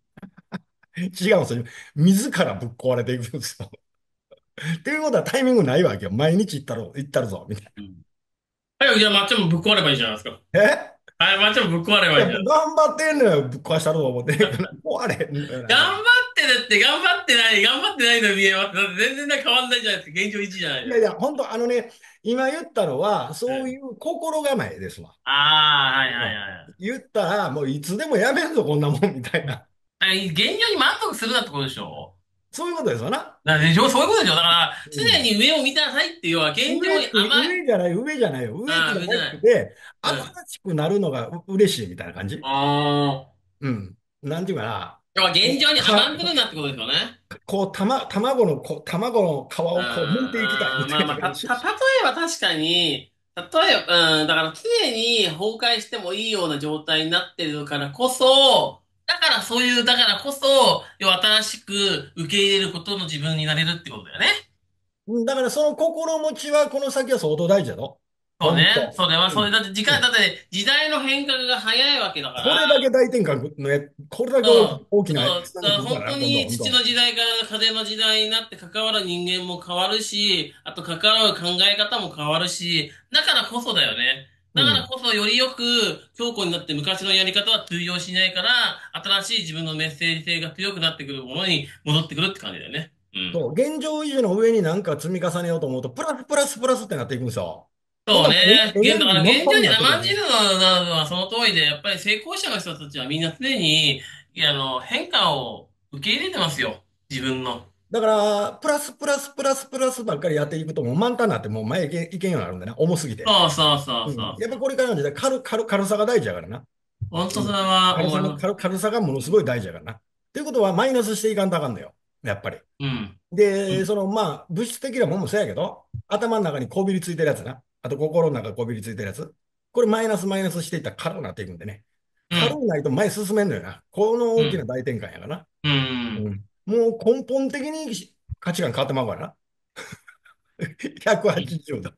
違うんですよ。自らぶっ壊れていくんですよ。っていうことはタイミングないわけよ。毎日行ったろ、行ったるぞ、みたいうん。はい、じゃあ、まっちゃんもぶっ壊ればいいじゃないですか。 な。えはい、まっちゃんもぶっ壊ればいや、 いいじゃん。 頑張ってんのよ。ぶっ壊したろうと思って。壊れへんのよ、なんか。 頑張ってるって、頑張ってない、頑張ってないのに見えます。だって全然ね変わんないじゃないですか。現状維持じゃないですか。 いやいや、本当あのね、今言ったのは、 うん。 そういう心構えですわ。 ああ、はいはいうんはいはい。 言ったら、もういつでもやめんぞ、こんなもん、みたいな。 あ現状に満足するなってことでしょ。 そういうことですわな。 だから、でしょそういうことでしょ。だから、常うん。 に上を見なさいって、要は現状上って、 に甘い。 上じゃない、上じゃないよ。上じああ、 ゃな上じゃない。 くて、 うん。 新しくなるのがう嬉しいみたいな感じ。 ああ。 うん。なんていうかな。 要は現状に甘んか、 ずるなってことですよね。 こう、たま、卵の、こう、卵の皮をこう、剥いていきたいみあーまあまあ、 たいな。 た、た、例えば確かに、例えば、うん、だから常に崩壊してもいいような状態になってるからこそ、だからそういう、だからこそ、要は新しく受け入れることの自分になれるってことだよね。 うんだからその心持ちはこの先は相当大事だろ。 そうね。 ほんと。 それは、それうん。 だって時間、だうんって時代の変革が早いわけだから、 これだけ大転換のや、これだけ大きそう、 大きなそう、 質だからが来るからな、今度、 本当に今度。 土の時代から風の時代になって関わる人間も変わるし、あと関わる考え方も変わるし、だからこそだよね。だからうん。 こそよりよく強固になって昔のやり方は通用しないから、新しい自分のメッセージ性が強くなってくるものに戻ってくるって感じだよね。うん。 そう、現状維持の上になんか積み重ねようと思うと、プラスプラスプラスってなっていくんですよ。ほんならエそうね。現、だからエネルギー満現状に帆になってくる甘んじるのはその通りで、やっぱり成功者の人たちはみんな常に、いや、あの、変化を受け入れてますよ。自分の。 だから、プラスプラスプラスプラスばっかりやっていくと、もう満タンになってもう前行け、行けんようになるんでな、重すぎて。 そうそうそううん。 そう。 やっぱこれからの時代、軽、軽、軽さが大事やからな。 本当そうん。 れは軽さの、 思います。 軽、軽さがものすごい大事やからな。っていうことは、マイナスしていかんとあかんのよ。やっぱり。 うん。うで、 ん。 その、まあ、物質的なもんもそうやけど、頭の中にこびりついてるやつな。あと心の中にこびりついてるやつ。これマイナスマイナスしていったら軽くなっていくんでね。 うん。 軽くないと前進めんのよな。このうん。 大きな大転換やからな。 うん。 うん。もう根本的に価値観変わってまうからな。 うん。 ひゃくはちじゅうど。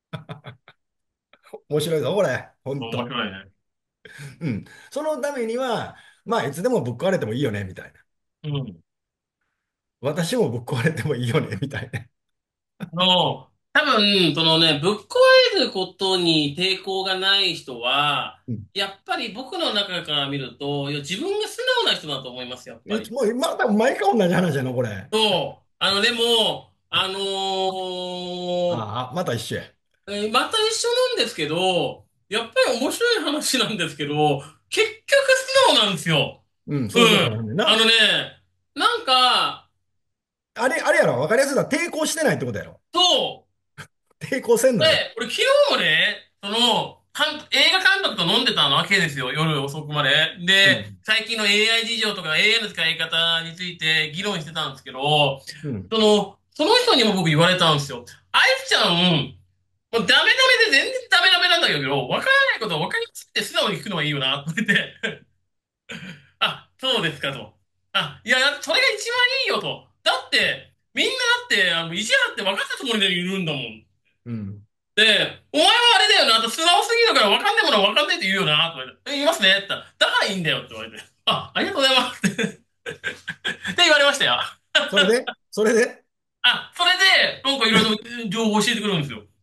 面白いぞ、これ。ほん面と。 白いね。 うん。そのためには、まあ、いつでもぶっ壊れてもいいよね、みたいな。 うん。 私もぶっ壊れてもいいよね、みたいな。 の、多分、そのね、ぶっ壊れることに抵抗がない人は、 うん。 やっぱり僕の中から見ると、いや、自分が素直な人だと思います、やっぱり。 いつもう、また毎回同じ話やの、これ。 そう。あの、でも、あのーああ、また一緒や。 えーまた一緒なんですけど、やっぱり面白い話なんですけど、結局素直なんですよ。 うん、 うん。 そういうことなんだよな。 あのね、なんか、 あれ、あれやろ、わかりやすいのは抵抗してないってことやろ。 そう。 抵抗せんので、 よ。 俺昨日もね、その、監映画監督と飲んでたわけですよ、夜遅くまで。で、 うん。 最近の エーアイ 事情とか エーアイ の使い方について議論してたんですけど、 うん。 その、その人にも僕言われたんですよ。あいちゃん、もうダメダメで全然ダメダメなんだけど、わからないことをわかりますって素直に聞くのがいいよな、って言って。あ、そうですかと。あ、いや、それが一番いいよと。だって、みんなだって、あの、意地張って分かったつもりでいるんだもん。 うん。 で、お前はあれだよな、あと素直すぎるから分かんないものは分かんないって言うよな、とか言って、え言いますねって言ったら、だからいいんだよって言われて、あ、ありがとうございますってって言われましたよ。 それでそれであ、それで、なんかいろいろ情報教えてくれるんですよ。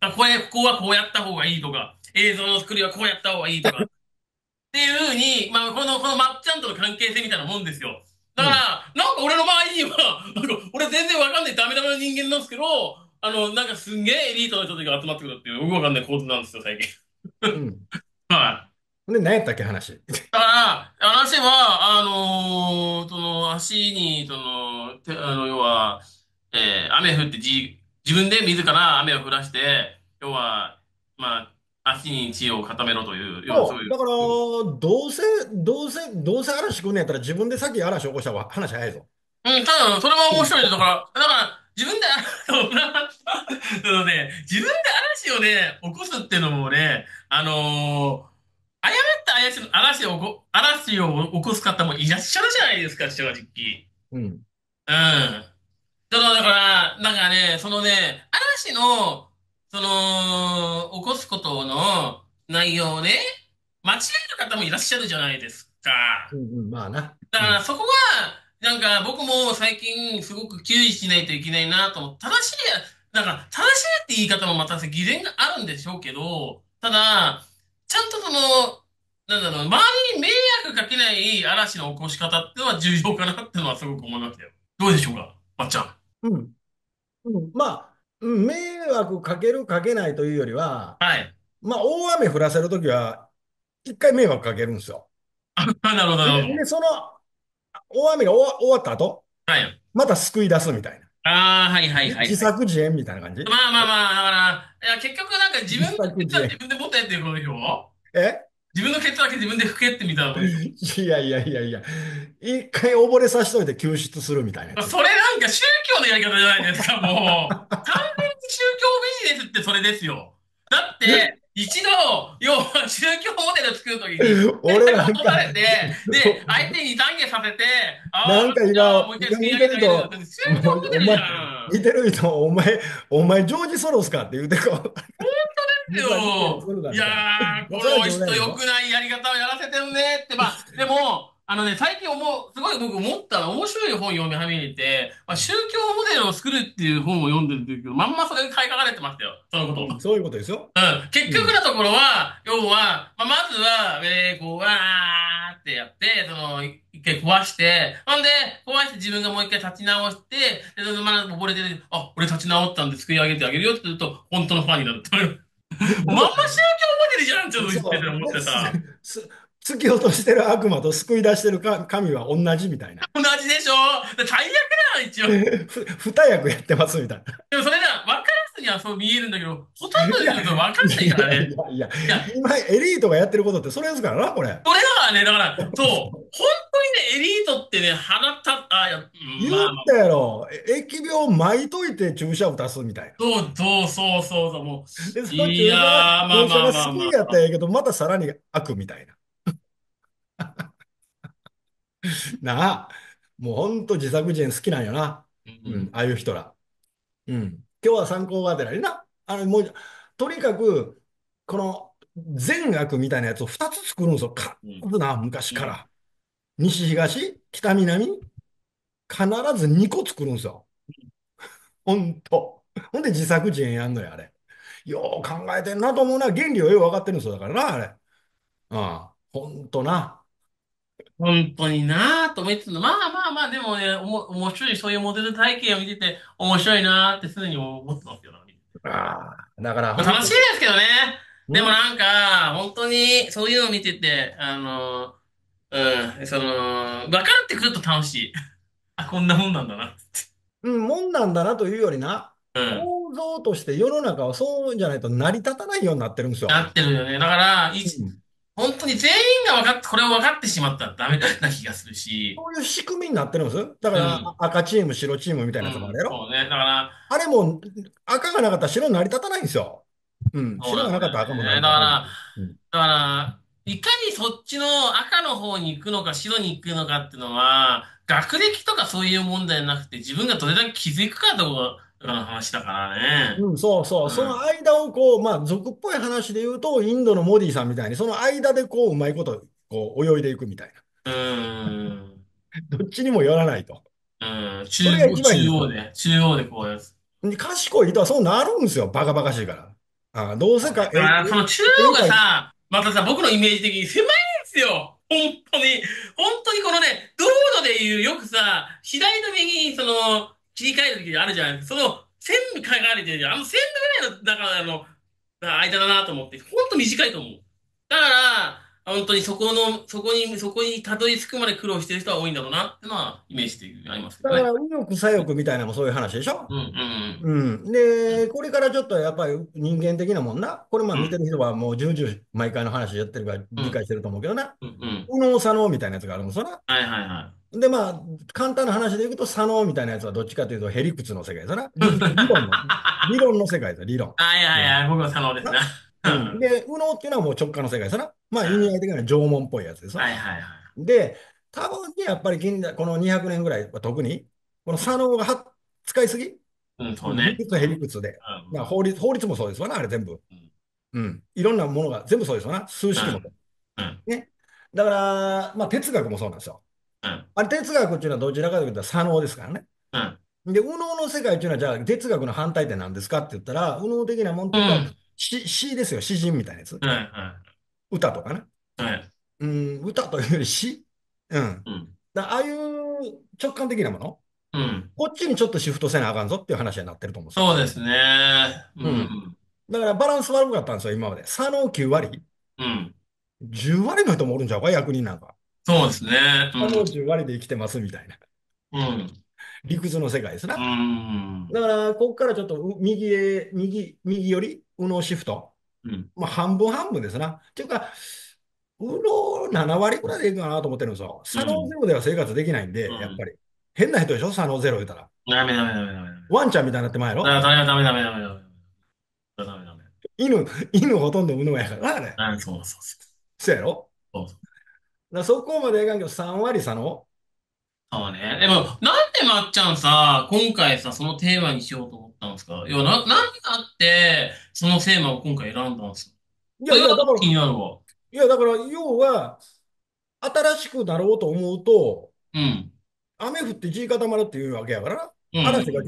あこれ、ここはこうやった方がいいとか、映像の作りはこうやった方がいいとか、っていうふうに、まあ、この、このまっちゃんとの関係性みたいなもんですよ。だうん。 から、なんか俺の周りには、なんか俺全然わかんないダメダメな人間なんですけど、あの、なんかすんげえエリートの人たちが集まってくるっていう、よくわかんない構図なんですよ、最近。 うん。 はい。 で、何やったっけ話。 だから、話は、あのーその、足に、その、て、あの、要は、えー雨降ってじ、自分で自ら雨を降らして、要は、まあ、足に地を固めろという、要はそうそう。 いう、 だから、 うん、 どうせ、どうせ、どうせ嵐来んねやったら自分で先嵐起こした方が話早いぞ。 うん、ただ、それは面白いです。だから、だから、自分で、そうそのね、自分で嵐をね、起こすっていうのもね、あのー誤った嵐嵐を起こ、嵐を起こす方もいらっしゃるじゃないですか、正直。 うん。 うん。だから、だから、なんかね、そのね、嵐の、その、起こすことの内容をね、間違える方もいらっしゃるじゃないですか。 うん、うん、まあな。うん。 だから、そこが、なんか僕も最近すごく注意しないといけないなと思って、正しい、なんか、正しいって言い方もまた偽善があるんでしょうけど、ただ、ちゃんとその、なんだろう、周りに迷惑かけない嵐の起こし方っていうのは重要かなっていうのはすごく思いましたよ。どうでしょうか、まっちゃん。 うん。うん。まあ、うん、迷惑かけるかけないというよりは、 はい。 まあ、大雨降らせるときは、一回迷惑かけるんですよ。 なるほど、なるほで、でど。 その大雨が終わ、終わった後、 はい。 また救い出すみたいな。 ああ、はいはいじはいはい。 自作自演みたいな感じ。 まあまあまあ、だから、いや、結局なんか自分自の作自演。 ケツは自分で持ったやっていうことでしょ？ え自分のケツだけ自分で拭けってみたいなことでしょ？ いやいやいやいや、一回溺れさしといて救出するみたいなやつ。 それなんか宗教のやり方じゃないですか、もう。完全に宗教ビジネスってそれですよ。だって、一度、要は宗教モデル作るときに、選俺択落とさなんか、 れて、で、相手に懺悔させて、ああ、 なんかじゃあも今、 う一回救い今見て上げてあげるよ。 る人、 だって宗もうお教モデルじゃ前、 ん。 見てる人、お前、お前、ジョージ・ソロスかって言うてこう、自作自演すよ。いやるなみたいな。 ー、 まあ、それはこの冗談やろ。 人良くないやり方をやらせてるねって。まあ、でも、あのね、最近思う、すごい僕思ったら面白い本読み始めて、まあ、宗教モデルを作るっていう本を読んでるんですけど、まんまそれが書かれてましたよ。そのこと。 うん、そういうことですよ。 うん。結うん。 局のところは、要は、まあ、まずは、えー、こう、わーってやって、その、一回壊して、ほんで、壊して自分がもう一回立ち直して、で、そのまだ溺れてる、あ、俺立ち直ったんで救い上げてあげるよって言うと、本当のファンになるっていう。もうまんま宗教モデルじゃん、ちょっと言っててそう。 思っで、す、 てさ。 す突き落としてる悪魔と救い出してるか神は同じみたいな。 同じでしょ？最悪だよ、一応。 ふ、二役やってますみたいな。 でもそれじゃ、分からずにはそう見えるんだけど、ほとんいや、 どの人は分かんないいやいからね。 やいや、 いや、 今、エリートがやってることってそれですからな、これ。 それだからね、だから、そう、本当にね、エリートってね、腹立っ、あ、いや、うんまあまあ、 言ったやろ。え疫病巻いといて注射を出すみたいな。 そう、そう、そう、そう、そう、もで、 う、 そのいやー、 注射が、 まあ注射まあまあまが救いやったあ。 らええけど、またさらに悪みたいな。なあ。もうほんと自作自演好きなんよな。 うん、 うん、ああいう人ら。うん。今日は参考がてらにな。あの、もう、とにかく、この善悪みたいなやつをふたつ作るんですよ。 うん、 必ずな、昔うん。 から。西、東、北、南、必ずにこ作るんですよ。ほんと。ほんで自作自演やんのよ、あれ。よう考えてんなと思うな。原理はよう分かってるんですよ。だからな、あれ。ああ、ほんとな。 本当になぁと思いつつ、まあまあまあ、でもね、おも、面白い、そういうモデル体験を見てて、面白いなーって常に思ってますよ。 ああ、だからほんと、 まあ楽しいですけどね。でもんなんか、本当にそういうのを見てて、あの、うん、その、分かってくると楽しい。あ、こんなもんなんだな。 うん、もんなんだなというよりな、 うん。 構造として世の中はそうじゃないと成り立たないようになってるんですよ。 なってるよね。だから、一、 うん。 本当に全員が分かって、これを分かってしまったらダメな気がするし。 そういう仕組みになってるんです。だからあうん。 赤チーム、白チームみたいなやつもあるうん。 やろ。 そうね。だから、 あれも赤がなかったら白に成り立たないんですよ。うん。 そうなんだよ白がなかったら赤も成りね。だから、 立たない。うん。 だから、いかにそっちの赤の方に行くのか白に行くのかっていうのは、学歴とかそういう問題じゃなくて、自分がどれだけ気づくかどうかの話だからね。 うん、そうそう。そのうん。 間をこう、まあ、俗っぽい話で言うと、インドのモディさんみたいに、その間でこう、うまいこと、こう、泳いでいくみたいな。 うーん。 どっちにも寄らないと。 うん。中央、 それが一番いいんですよ。 中央で、中央でこうやつ。 で賢い人はそうなるんですよ。バカバカしいから。 あ、どうせか、 そうね。だかえ、 ら、その中央がえ絵描いさ、またさ、僕のイメージ的に狭いんですよ。本当に。本当にこのね、道路でいうよくさ、左と右にその、切り替える時あるじゃないですか。その、線に書かれてるじゃん。あの線ぐらいの、だからあの、間だなと思って、本当短いと思う。だから、本当にそこの、そこに、そこにたどり着くまで苦労してる人は多いんだろうなってのは、イメージ的にありますけどね。 だから、右翼左翼みたいなのもそういう話でしょ？ うん、うん、 うん。で、これからちょっとやっぱり人間的なもんな。これまあうん、 見てる人はもう重々毎回の話やってるからうん、 理解してると思うけどな。 うん、うん。 右脳左脳みたいなやつがあるんですよな。 はいはいはで、まあ、簡単な話でいくと左脳みたいなやつはどっちかというとへりくつの世界ですよな。 い。 理、理論の、理論の世界ですよ、理論。 はいはうん。 いはい、僕は佐野ですね。 な。 ううん。 ん。 で、右脳っていうのはもう直感の世界ですよな。まあ意味合い的には縄文っぽいやつですよな。 はいはいはで、多分ね、やっぱり近代、このにひゃくねんぐらいは特に、この左脳がは使いすぎ、 い。うん、そううん、理ね。 屈はへりくつで、まあ、法律、法律もそうですわな、あれ全部。 うん、 うん。いろんなものが全部そうですわな。数うん、 式もそう。 うん、 ね。だから、まあ、哲学もそうなんですよ。 うん、 あれ、哲学っていうのはどちらかというと左脳ですからね。 うん、 で、右脳の世界っていうのは、じゃあ、哲学の反対って何ですかって言ったら、右脳的なもんって言ったら、 うん、 詩、詩ですよ、詩人みたいなやつ。 うん、 歌とかね。 うん、 うん、歌というより詩。うん。 うん、 だああいう直感的なもの、 うん。 こっちにちょっとシフトせなあかんぞっていう話になってると思うんですよ。 そうですね。ううん。 ん、 だからバランス悪かったんですよ、今まで。左脳きゅう割、 うん。 じゅう割の人もおるんちゃうか、役人なんか。 そうですね。う左脳ん、 じゅう割で生きてますみたいな。 うん、 理屈の世界ですうな。 ん、 だから、ここからちょっとう右へ、右、右寄り、右脳シフト。 うん、 まあ、半分半分ですな。っていうか、右脳なな割ぐらいでいいかなと思ってるんですよ。左脳ゼうん、 ロでは生活できないんで、やっうん。 ぱり。変な人でしょ、左脳ゼロ言うたら。 ダメダメダメダメダメ。 ワンちゃんみたいになってまうやろ？ ダメダメダメダメダメダメ。ダメダメ。 犬、犬ほとんど右脳やからな、あれ。 あ、そうそうそう。 そうやろ？ そうそう。 だからそこまでいかんけど、さん割左脳。 そうね。でも、なんでまっちゃんさ、今回さ、そのテーマにしようと思ったんですか？要は、な、何があって、そのテーマを今回選んだんですか？ いやいや、 それがだから、 気になるわ。 いや、だから、要は、新しくなろうと思うと、 うん。 雨降って地固まるっていうわけやからな。 うん。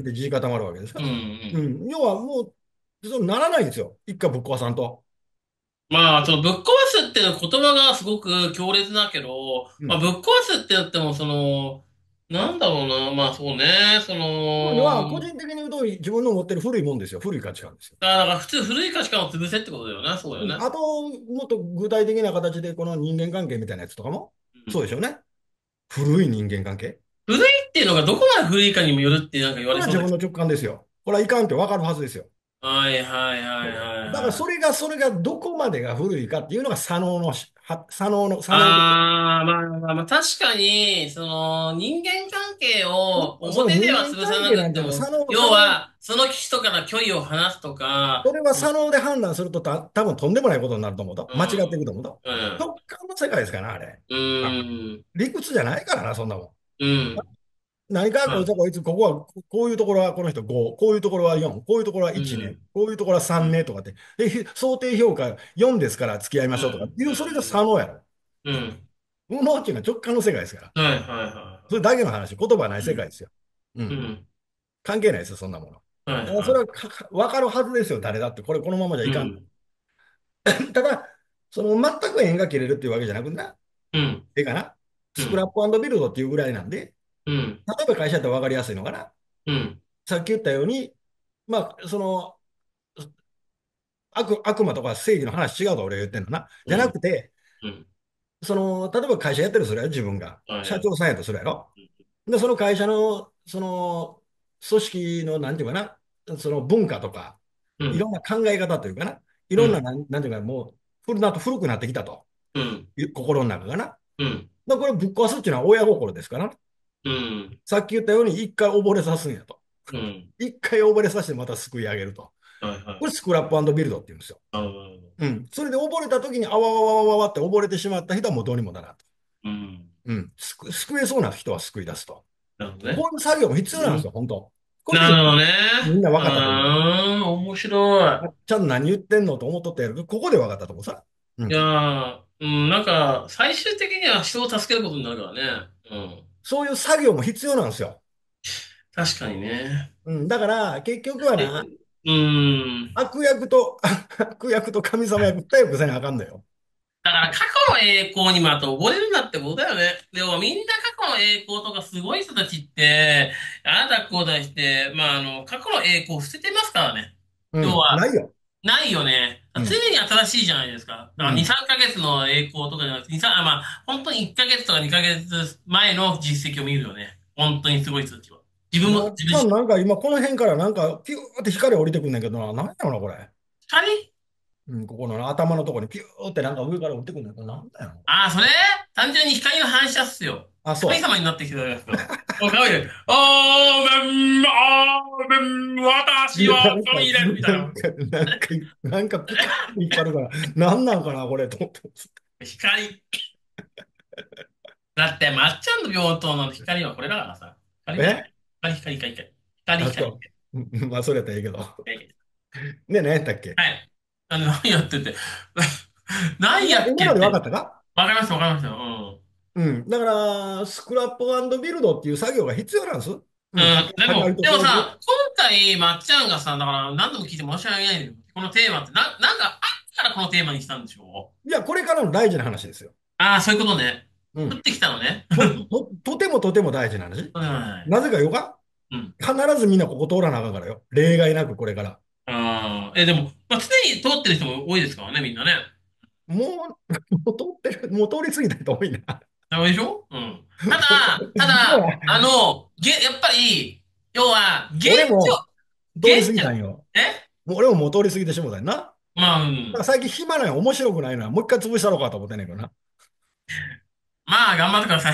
嵐が来て地固まるわけですかうん。うら。うん。 ん。要はもう、そうならないんですよ。一回ぶっ壊さんと。 まあ、その、ぶっ壊すっていう言葉がすごく強烈だけど、まあ、 うん。 ぶっ壊すって言っても、その、なんだろうな。まあ、そうね。そこういうのは、個の、 人的に言うと、自分の持ってる古いもんですよ。古い価値観ですよ。 あ、だから普通古い価値観を潰せってことだよね。そうだよね。 うん。あと、もっと具体的な形で、この人間関係みたいなやつとかも、 うん。 そうでしょうね。古い人間関係。 古いっていうのがどこまで古いかにもよるってなんか言わこれれそうです。 は自分の直感ですよ。これはいかんってわかるはずですよ。 はいはいはいそうはいだからそはい。 れが、それがどこまでが古いかっていうのが左脳のし、は左脳の、左脳的。 ああ、まあまあまあ、確かに、その、人間関係をその表では潰さ人間関な係なんていうのは、 くっても、 左脳、左脳、 要は、その人から距離を離すとか、 それはうん、 左脳で判断するとた、多分とんでもないことになると思うと。間違っていくと思うと。 うん、 直感の世界ですからな、あれ。 うあ、 ん、 理屈じゃないからな、そんなもん。 うん、 何かこいつうん、 はこいつ、ここは、ここういうところはこの人ご、こういうところはよん、こういうところはいちね、 うん、 こういうところはさんねとかって。で、ひ想定評価よんですから付き合いましょうとかっうん、 ていう、それが左脳やろ。 うん、 右脳っていうのは直感の世界ですから。 はいはいはそれだけの話、言葉はないい。うん、 世界ですよ。うん。 うん、 関係ないですよ、そんなもの。だからそれはいははかか分かるはずですよ、誰だって。これこのままじゃい。 いかん。 うん、 ただ、その全く縁が切れるっていうわけじゃなくな、 うん、 ええかな。 うん、 スクラップビルドっていうぐらいなんで、 うん、 例えば会社だったら分かりやすいのかな。 うん、 さっき言ったように、まあ、その、悪、悪魔とか正義の話違うと俺が言ってるのな。じゃなうん、 くて、 うん、 その、例えば会社やってるとするやろ、自分が。 はいはい。 社長さんやとするやろ。で、その会社の、その、組織の、なんていうかな、その文化とか、 うん、 いろんな考え方というかな、いろんな、 うん、 なん、なんていうか、もう、古なと古くなってきたと、 うん、 いう心の中がな。だかうん、 らこれぶっ壊すっていうのは親心ですからな。 うん、 さっき言ったように、一回溺れさすんやと。 うん、 一回溺れさせてまた救い上げると。 はいはい。 これスクラップビルドって言うんですよ。 なるほど、なるほど。 うん。それで溺れた時に、あわわわわわわって溺れてしまった人はもうどうにもならんと。 うん。 うん。救救えそうな人は救い出すと。 なるほどね。 こういう作業も必要なんですよ、 うん。 本当。これでなるほどね。 みんなう分かったと思う。 ーん、面白い。 ちゃんと何言ってんのと思っとったやろ。ここで分かったと思うさ。ういやん。 ー、うん、なんか、最終的には人を助けることになるからね。うん。 そういう作業も必要なんですよ。 確かにね。 うん。だから、結局はえ、 な、 うーん。 悪役と、悪役と神様役二役せなあかんのよ。 だから過去の栄光にまた溺れるなってことだよね。でもみんな過去の栄光とかすごい人たちって、あなたこうだして、まああの、過去の栄光を捨ててますからね。 うん。 要は、 ないよ。 ないよね。 うん。 常に新しいじゃないですか。だからに、 うん。 さんかげつの栄光とかじゃなくて、に、さん、あ、まあ、本当にいっかげつとかにかげつまえの実績を見るよね。本当にすごい人たちは。自分も、 な、 自分し、 なんか今この辺からなんかピューって光降りてくんねんけどな。なんやろな、これ。 光うん、ここのな頭のとこにピューってなんか上から降りてくんねんけど、なんだよ。 ああ、それ単純に光の反射っすよ。 あ、 神そ様になってきてるやつか。お、かわいい。あーめん、あーめん、 う。いや、 私はなんか、 神です、みたいな。 なんか、なんか、なんかピカッと光るから、なんなんかな、これ、と思って。 光。だって、まっちゃんの病棟の光はこれだからさ。光だよ。 え光、光、光、光。光、 あ、 光。 そう。うん、まあ、それやったらいいけど。 光ね、何やったっけ？ はい。あの、何やってて。何や今、今ので分かっけって。 ったか？ わかりました、わかりました。うん。 うん。だから、スクラップビルドっていう作業が必要なんです。うん。はじ、 うん。でも、 始まりとでも掃除。 さ、今回、まっちゃんがさ、だから何度も聞いて申し訳ないんだけど、このテーマって、な、なんかあったからこのテーマにしたんでしょう？ いや、これからの大事な話ですよ。 ああ、そういうことね。 うん。 降ってきたのね。 と、と、とてもとても大事な話。 そうでもない。 なぜかよか？ うん。 必ずみんなここ通らなあかんからよ。例外なくこれから。 ああ、え、でも、まあ、常に通ってる人も多いですからね、みんなね。 もう、もう通ってる、もう通り過ぎた人多いな。 ダメでしょ？うん。ただ、ただ、あの、げ、やっぱり、要は、現状、 俺も通り過ぎ現状、 たんよ。 えもう俺ももう通り過ぎてしもたんやな。だかまあ、うん。 ら最近暇なんよ。面白くないのはもう一回潰したろうかと思ってんねんけどな。 まあ、頑張ってください。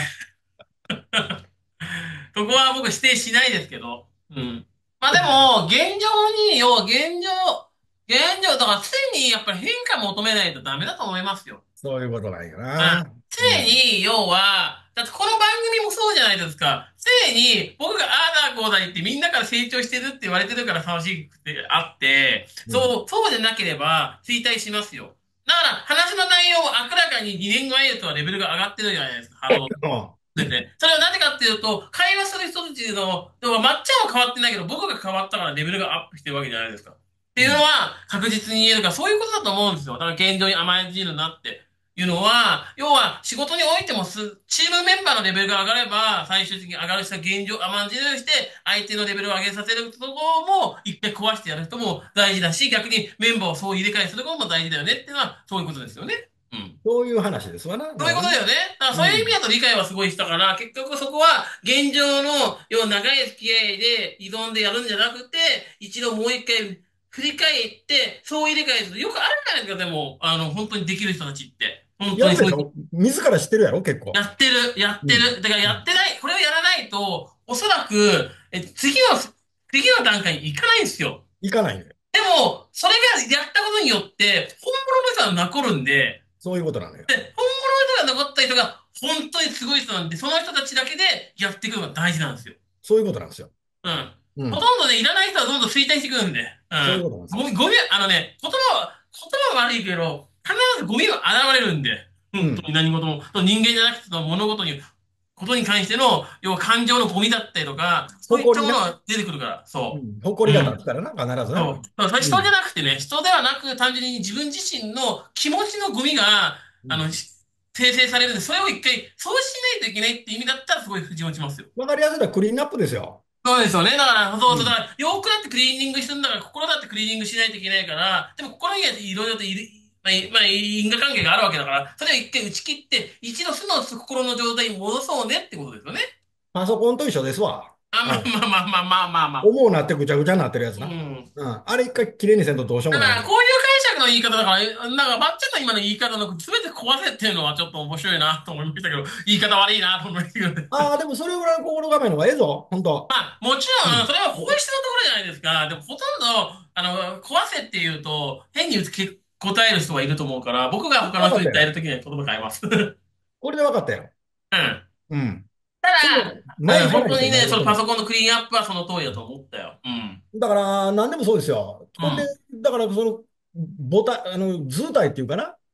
そこは僕指定しないですけど。うん。まあでも、現状に、要は現状、現状、だから常にやっぱり変化求めないとダメだと思いますよ。 そういうことなんようん。 な。うん。 常に、要は、だってこの番組もそうじゃないですか。常に僕がああだこうだ言ってみんなから成長してるって言われてるから楽しくてあって、 うん。 そう、そうでなければ衰退しますよ。だから話の内容も明らかににねんごまえとはレベルが上がってるじゃないですか。波動でね。それはなぜかっていうと、会話する人たちの、でも、まっちゃんは変わってないけど、僕が変わったからレベルがアップしてるわけじゃないですか。っていうのうん。 は確実に言えるから、そういうことだと思うんですよ。だから現状に甘えじるなっていうのは、要は仕事においてもす、チームメンバーのレベルが上がれば、最終的に上がる人は現状甘んじるして、相手のレベルを上げさせるところも、一回壊してやる人も大事だし、逆にメンバーをそう入れ替えすることも大事だよねっていうのは、そういうことですよね。うん。 そういう話ですわな。だそういうからね。 ことだよね。だからそういう意味うん。 だと理解はすごいしたから、結局そこは現状の、要は長い付き合いで依存でやるんじゃなくて、一度もう一回振り返って、そう入れ替えする。よくあるじゃないですか、でも、あの、本当にできる人たちって。本当にそういう、 やるでしょ？自ら知ってるやろ結構。 やってる、やっうん。 てる。だからうん。 やってない、これをやらないと、おそらく、え、次の、次の段階に行かないんですよ。 行かないのよ。 でも、それがやったことによって、本物の人は残るんで、 そういうことなのよ。 で、本物の人が残った人が本当にすごい人なんで、その人たちだけでやっていくのが大事なんですよ。 そういうことなんですよ。 うん。 うん。 ほとんどね、いらない人はどんどん衰退してくるんで。うそういうん。 ことなんですよ。 ゴミ、ゴミ、あのね、言葉は、言葉は悪いけど、必ずゴミは現れるんで。本当うん。 に何事も。人間じゃなくてその物事に、ことに関しての、要は感情のゴミだったりとか、そういったもの誇りな。 が出てくるから、そうん。 う。 誇りがうん。 立つからな、必ずな。 そう。だからそれ人じゃうん。 なくてね、人ではなく単純に自分自身の気持ちのゴミが、あの、 うん。 し生成されるんで、それを一回、そうしないといけないって意味だったらすごい腑に落ちますよ。 わかりやすいのはクリーンナップですよ。 そうですよね。だから、そうそう、だうん。 から、洋服だってクリーニングしてるんだから、心だってクリーニングしないといけないから、でも心にはいろいろといる、まあ、いまあ、因果関係があるわけだから、それを一回打ち切って、一度素の心の状態に戻そうねってことですよね。 パソコンと一緒ですわ。 あ、まあうん。 まあまあまあまあまあまあ。 思うなってぐちゃぐちゃになってるやつうな。 ん。 うん。あれ一回きれいにせんとどうしようだから、 もない。 こういう解釈の言い方だから、なんか、ばっちゃんの今の言い方の全て壊せっていうのはちょっと面白いなと思いましたけど、言い方悪いなと思いましたけどね。 ああ、でもそれぐらいの心構えの方がええぞ。ほんと。 まあ、もちろん、 うん。 それは本質のところじゃないですか。でも、ほとんど、あの、壊せって言うと、変にけ答える人がいると思うから、僕が他の人に分かったやろ。 伝えるときには言葉変えます。うん。 これで分かったやろ。うん。 たそのだ、うん、 前じゃないですよ、 本当にね、そのパ何事も。 ソコンのクリーンアップはその通りだと思ったよ。うん。 だから何でもそうですよ。ほんで、 うん。 だからその、ボタン、あの、図体っていうかな。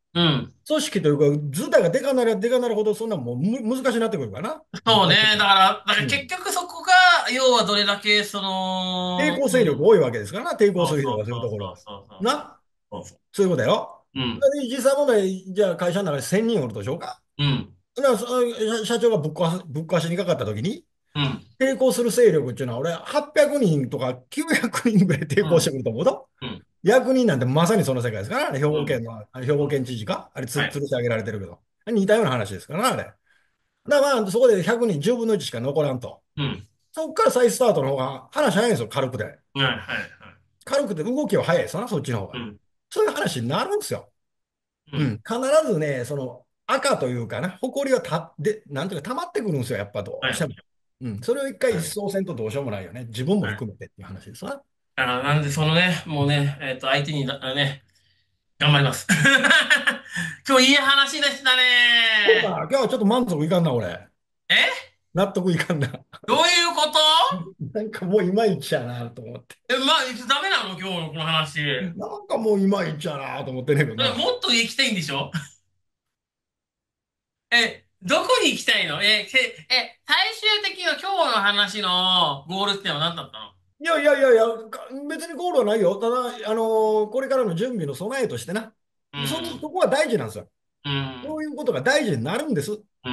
うん。 組織というか、図体がでかなりゃでかなるほど、そんなんもうむ難しくなってくるからな。 そうね。だから、だから結うん。 局そこが、要はどれだけ、その、 抵抗うん。 勢力多いわけですからな、抵抗そうする人がするそうそうところ。 そうそうそうそう。 な、 そうそそういうことやろ。 う。うん。 で実際問題、じゃあ会社の中でせんにんおるとしようか。 うん。 だからそ社社長がぶっ壊す、ぶっ壊しにかかったときに、 うん。 抵抗する勢力っていうのは、俺、はっぴゃくにんとかきゅうひゃくにんぐらい抵うん。 抗してくると思うと。 うん。 役人なんてまさにその世界ですからね、兵うん。 庫県の、あれ兵庫県知事か、あれつ、 はい。 吊るし上げられてるけど、似たような話ですからな、あれ。だからまあ、そこでひゃくにん、じゅうぶんのいちしか残らんと。 うん。 そこから再スタートの方が話早いんですよ、軽くて。 はい、はい、はい。 軽くて動きは早いですよな、そっちの方が。 うん。 そういう話になるんですよ。 うん。 うん。必ずね、その赤というかな、埃はた、で、なんていうか溜まってくるんですよ、やっぱどはい。 うしても。うん。それを一回一はい。 掃せんとどうしようもないよね。自分もはい。 含めてっていう話ですわ。 あー、なんで、そのね、もうね、えっと、相手にだ、ね、頑張ります。今日いい話でしたね。 そうか、今日はちょっと満足いかんな、俺。 え納得いかんな。 どういうこと？ なんかもういまいちやなと思って。 え、まあ、ダメなの今日のこの話。でなんかもういまいちやなと思ってんねんけどな。 もっと上行きたいんでしょ？え、どこに行きたいの？え、け、え、最終的には今日の話のゴールってのは何だったの？ いやいやいやいや、か別にゴールはないよ。ただ、あのーこれからの準備の備えとしてな。 うそ、そん。 こは大事なんですよ。 うん。 そういうことが大事になるんです。 うん。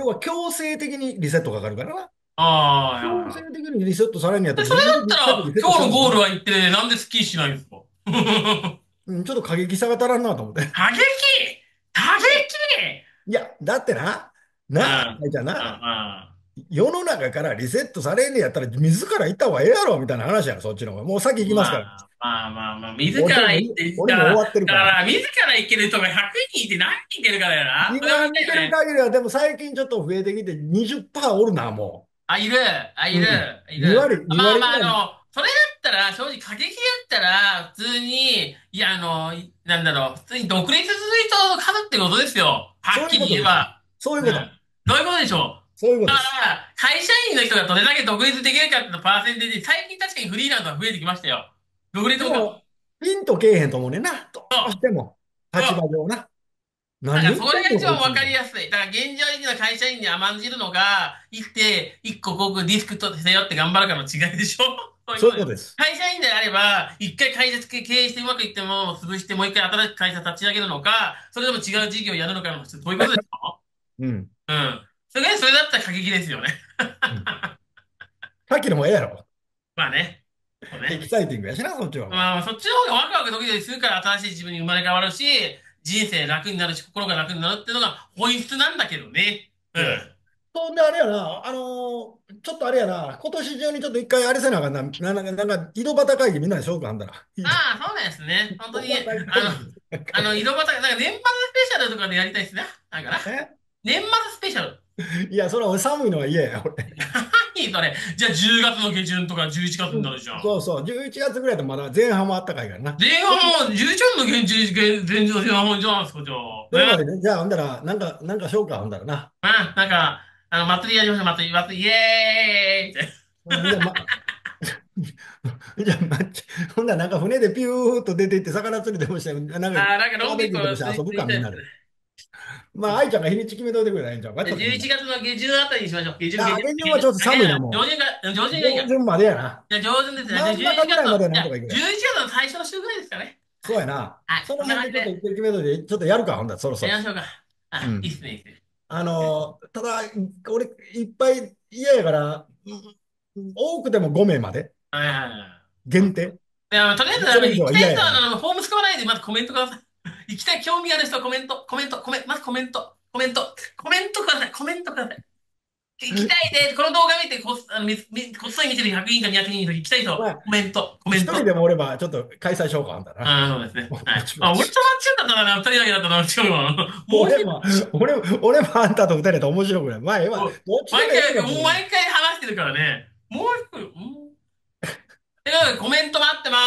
要は強制的にリセットかかるからな。強制ああ、 的にリセットされるんやったで、 らそれだ自分で先ったら、 リセットし今日のゴールた方がいい。 は行って、なんでスッキリしないんですか？ うん、ちょっと過激さが足らんなと思って。 過激過激。 いや、だってな、 うん。 なあ、 うん。 じゃあな、 うん。 世の中からリセットされんねやったら自ら行った方がええやろみたいな話やろ、そっちの方が。もう先行きますから。 まあ、まあまあまあ、自俺も、 ら行って、 俺も終だから、 わってるから。 だから、自ら行ける人がひゃくにんいて何人いけるかだよな。それは今見て見たいよね。 る限りは、でも最近ちょっと増えてきてにじゅっパーセントおるな、もあ、いる、あ、いう。 る、 うん。 いにる。 割、にまあまあ、あ割ぐらい。 の、それだったら、正直過激だったら、普通に、いや、あの、いなんだろう、普通に独立する人の数ってことですよ。はそういうっきりことですよ。 言えば。うん。 そういうこと。 どういうことでしょう？ そういうことだかです。 ら、会社員の人がどれだけ独立できるかっていうのパーセンテージ、最近確かにフリーランスは増えてきましたよ。独立もか。 でも、ピンとけえへんと思うねんな。どうしても。立場そう。 上な。 だ何からそれが言ってんの、こいつ。 一番わかりやすい。だから現状維持の会社員に甘んじるのが、行って、一個こくリスクと背負って頑張るかの違いでしょ？そういうそうことです。 いうことです。 会社員であれば、一回会社経営してうまくいっても潰してもう一回新しく会社立ち上げるのか、それとも違う事業をやるのかの、そういうことでしょ？ うん。 うん。それ、それだったら過激ですよね。 うん。さっきのもええやろ。 まあね。そうね。 エキサイティングやしな、そっちはお前。 まあ、そっちの方がワクワクドキドキするから新しい自分に生まれ変わるし、人生楽になるし、心が楽になるっていうのが本質なんだけどね。うん。 そう。そんであれやな、あのーちょっとあれやな、今年中にちょっと一回あれせなあかんな、な、なんか、なんか井戸端会議みんなでしようか、あんだら。井戸ああ、そうですね。本当に、 井戸端あの、 会議。 あの、井戸端、なんか年末スペシャルとかでやりたいですね。なんかな。 え年末スペシャル。 いや、それは俺寒いのは嫌や、俺。 何それ。じゃあじゅうがつの下旬とかじゅういちがつになるじゃん。 そうそう、じゅういちがつぐらいでまだ前半もあったかいからな。 前半もじゅういちがつの現地、現前日の前半じゃないですか、じゃあ。ね。 それまでね、じゃあ、ほんだら、なんか、なんかしようか、ほんだらな。 まあ、なんか、あの、祭りやりましょう、祭り、祭り、イエーイって。 うんじゃあ、ま、じゃあ、ま、ほんだらなんか船でピューっと出て行って魚釣りでもして、なんか、 ああ、なんかのんびりこう、 バーベキューでもしてつい、 遊ぶか、 ついたやつ。 みんなで。まあ、愛ちゃんが日にち決めといてくれないんちゃうか、ちょっとほ 11 んだら。 月の下旬あたりにしましょう。下旬、下あ、 旬、 下旬下旬。 はちょっと寒いな、 あ、上も旬が、上う。 旬がいいか。 上旬までやな。 じゃあ上旬ですね。じゃあ11 真ん中ぐらいま月の、 でじゃあなんとかいくれ。 じゅういちがつの最初の週ぐらいですかね。はい。 そうやな。 はい。 そのそんな感じで。 辺でちょっと一回決めといて、ちょっとやるか、ほんだら、そろそろ。 やりましょうか。あ、いいっうん。 すね、いいっすね。 あのーただ、俺、いっぱい嫌やから、うん多くてもご名まではいはいはい。そう。 限定。 いや、とりあえず、あの、 それ以上行きたい人は、 は嫌やな。 あの、フォーム使わないで、まずコメントください。行きたい、興味ある人はコメント、コメント、コメント、まずコメント、コメント、コメントください、コメントください。行きたいで、この動画見てこっ、あのみみこっそり見てるひゃくにんかにひゃくにんの行きたい人、 まあ、 コメント、コメント。 一人でもおれば、ちょっと開催しようか、あんだな。 ああ、そうですね。はい。 ぼちぼあ、俺とマッち。 チだったらな、二人だけだったら違うわ。もう一人、 俺も、俺も、俺もあんたと二人だと面白くない。まあ、ええわ。どっもうちでもええ毎回、 わ、もう。 もう毎回話してるからね。もう一人、うん。ということで、コメント待ってます。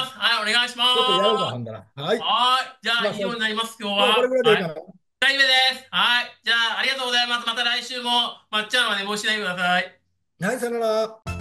はい、お願いしまちょっとやろうか、 す。 あんだら。はい。 はい。じゃあ、以まあ、そう、 上になります、今日まあ、これは。はい。 ぐらいでいいかな。 二人目です。はい。じゃあ、ありがとうございます。また来週も、まっちゃんは寝坊しないでください。 はい、さよなら。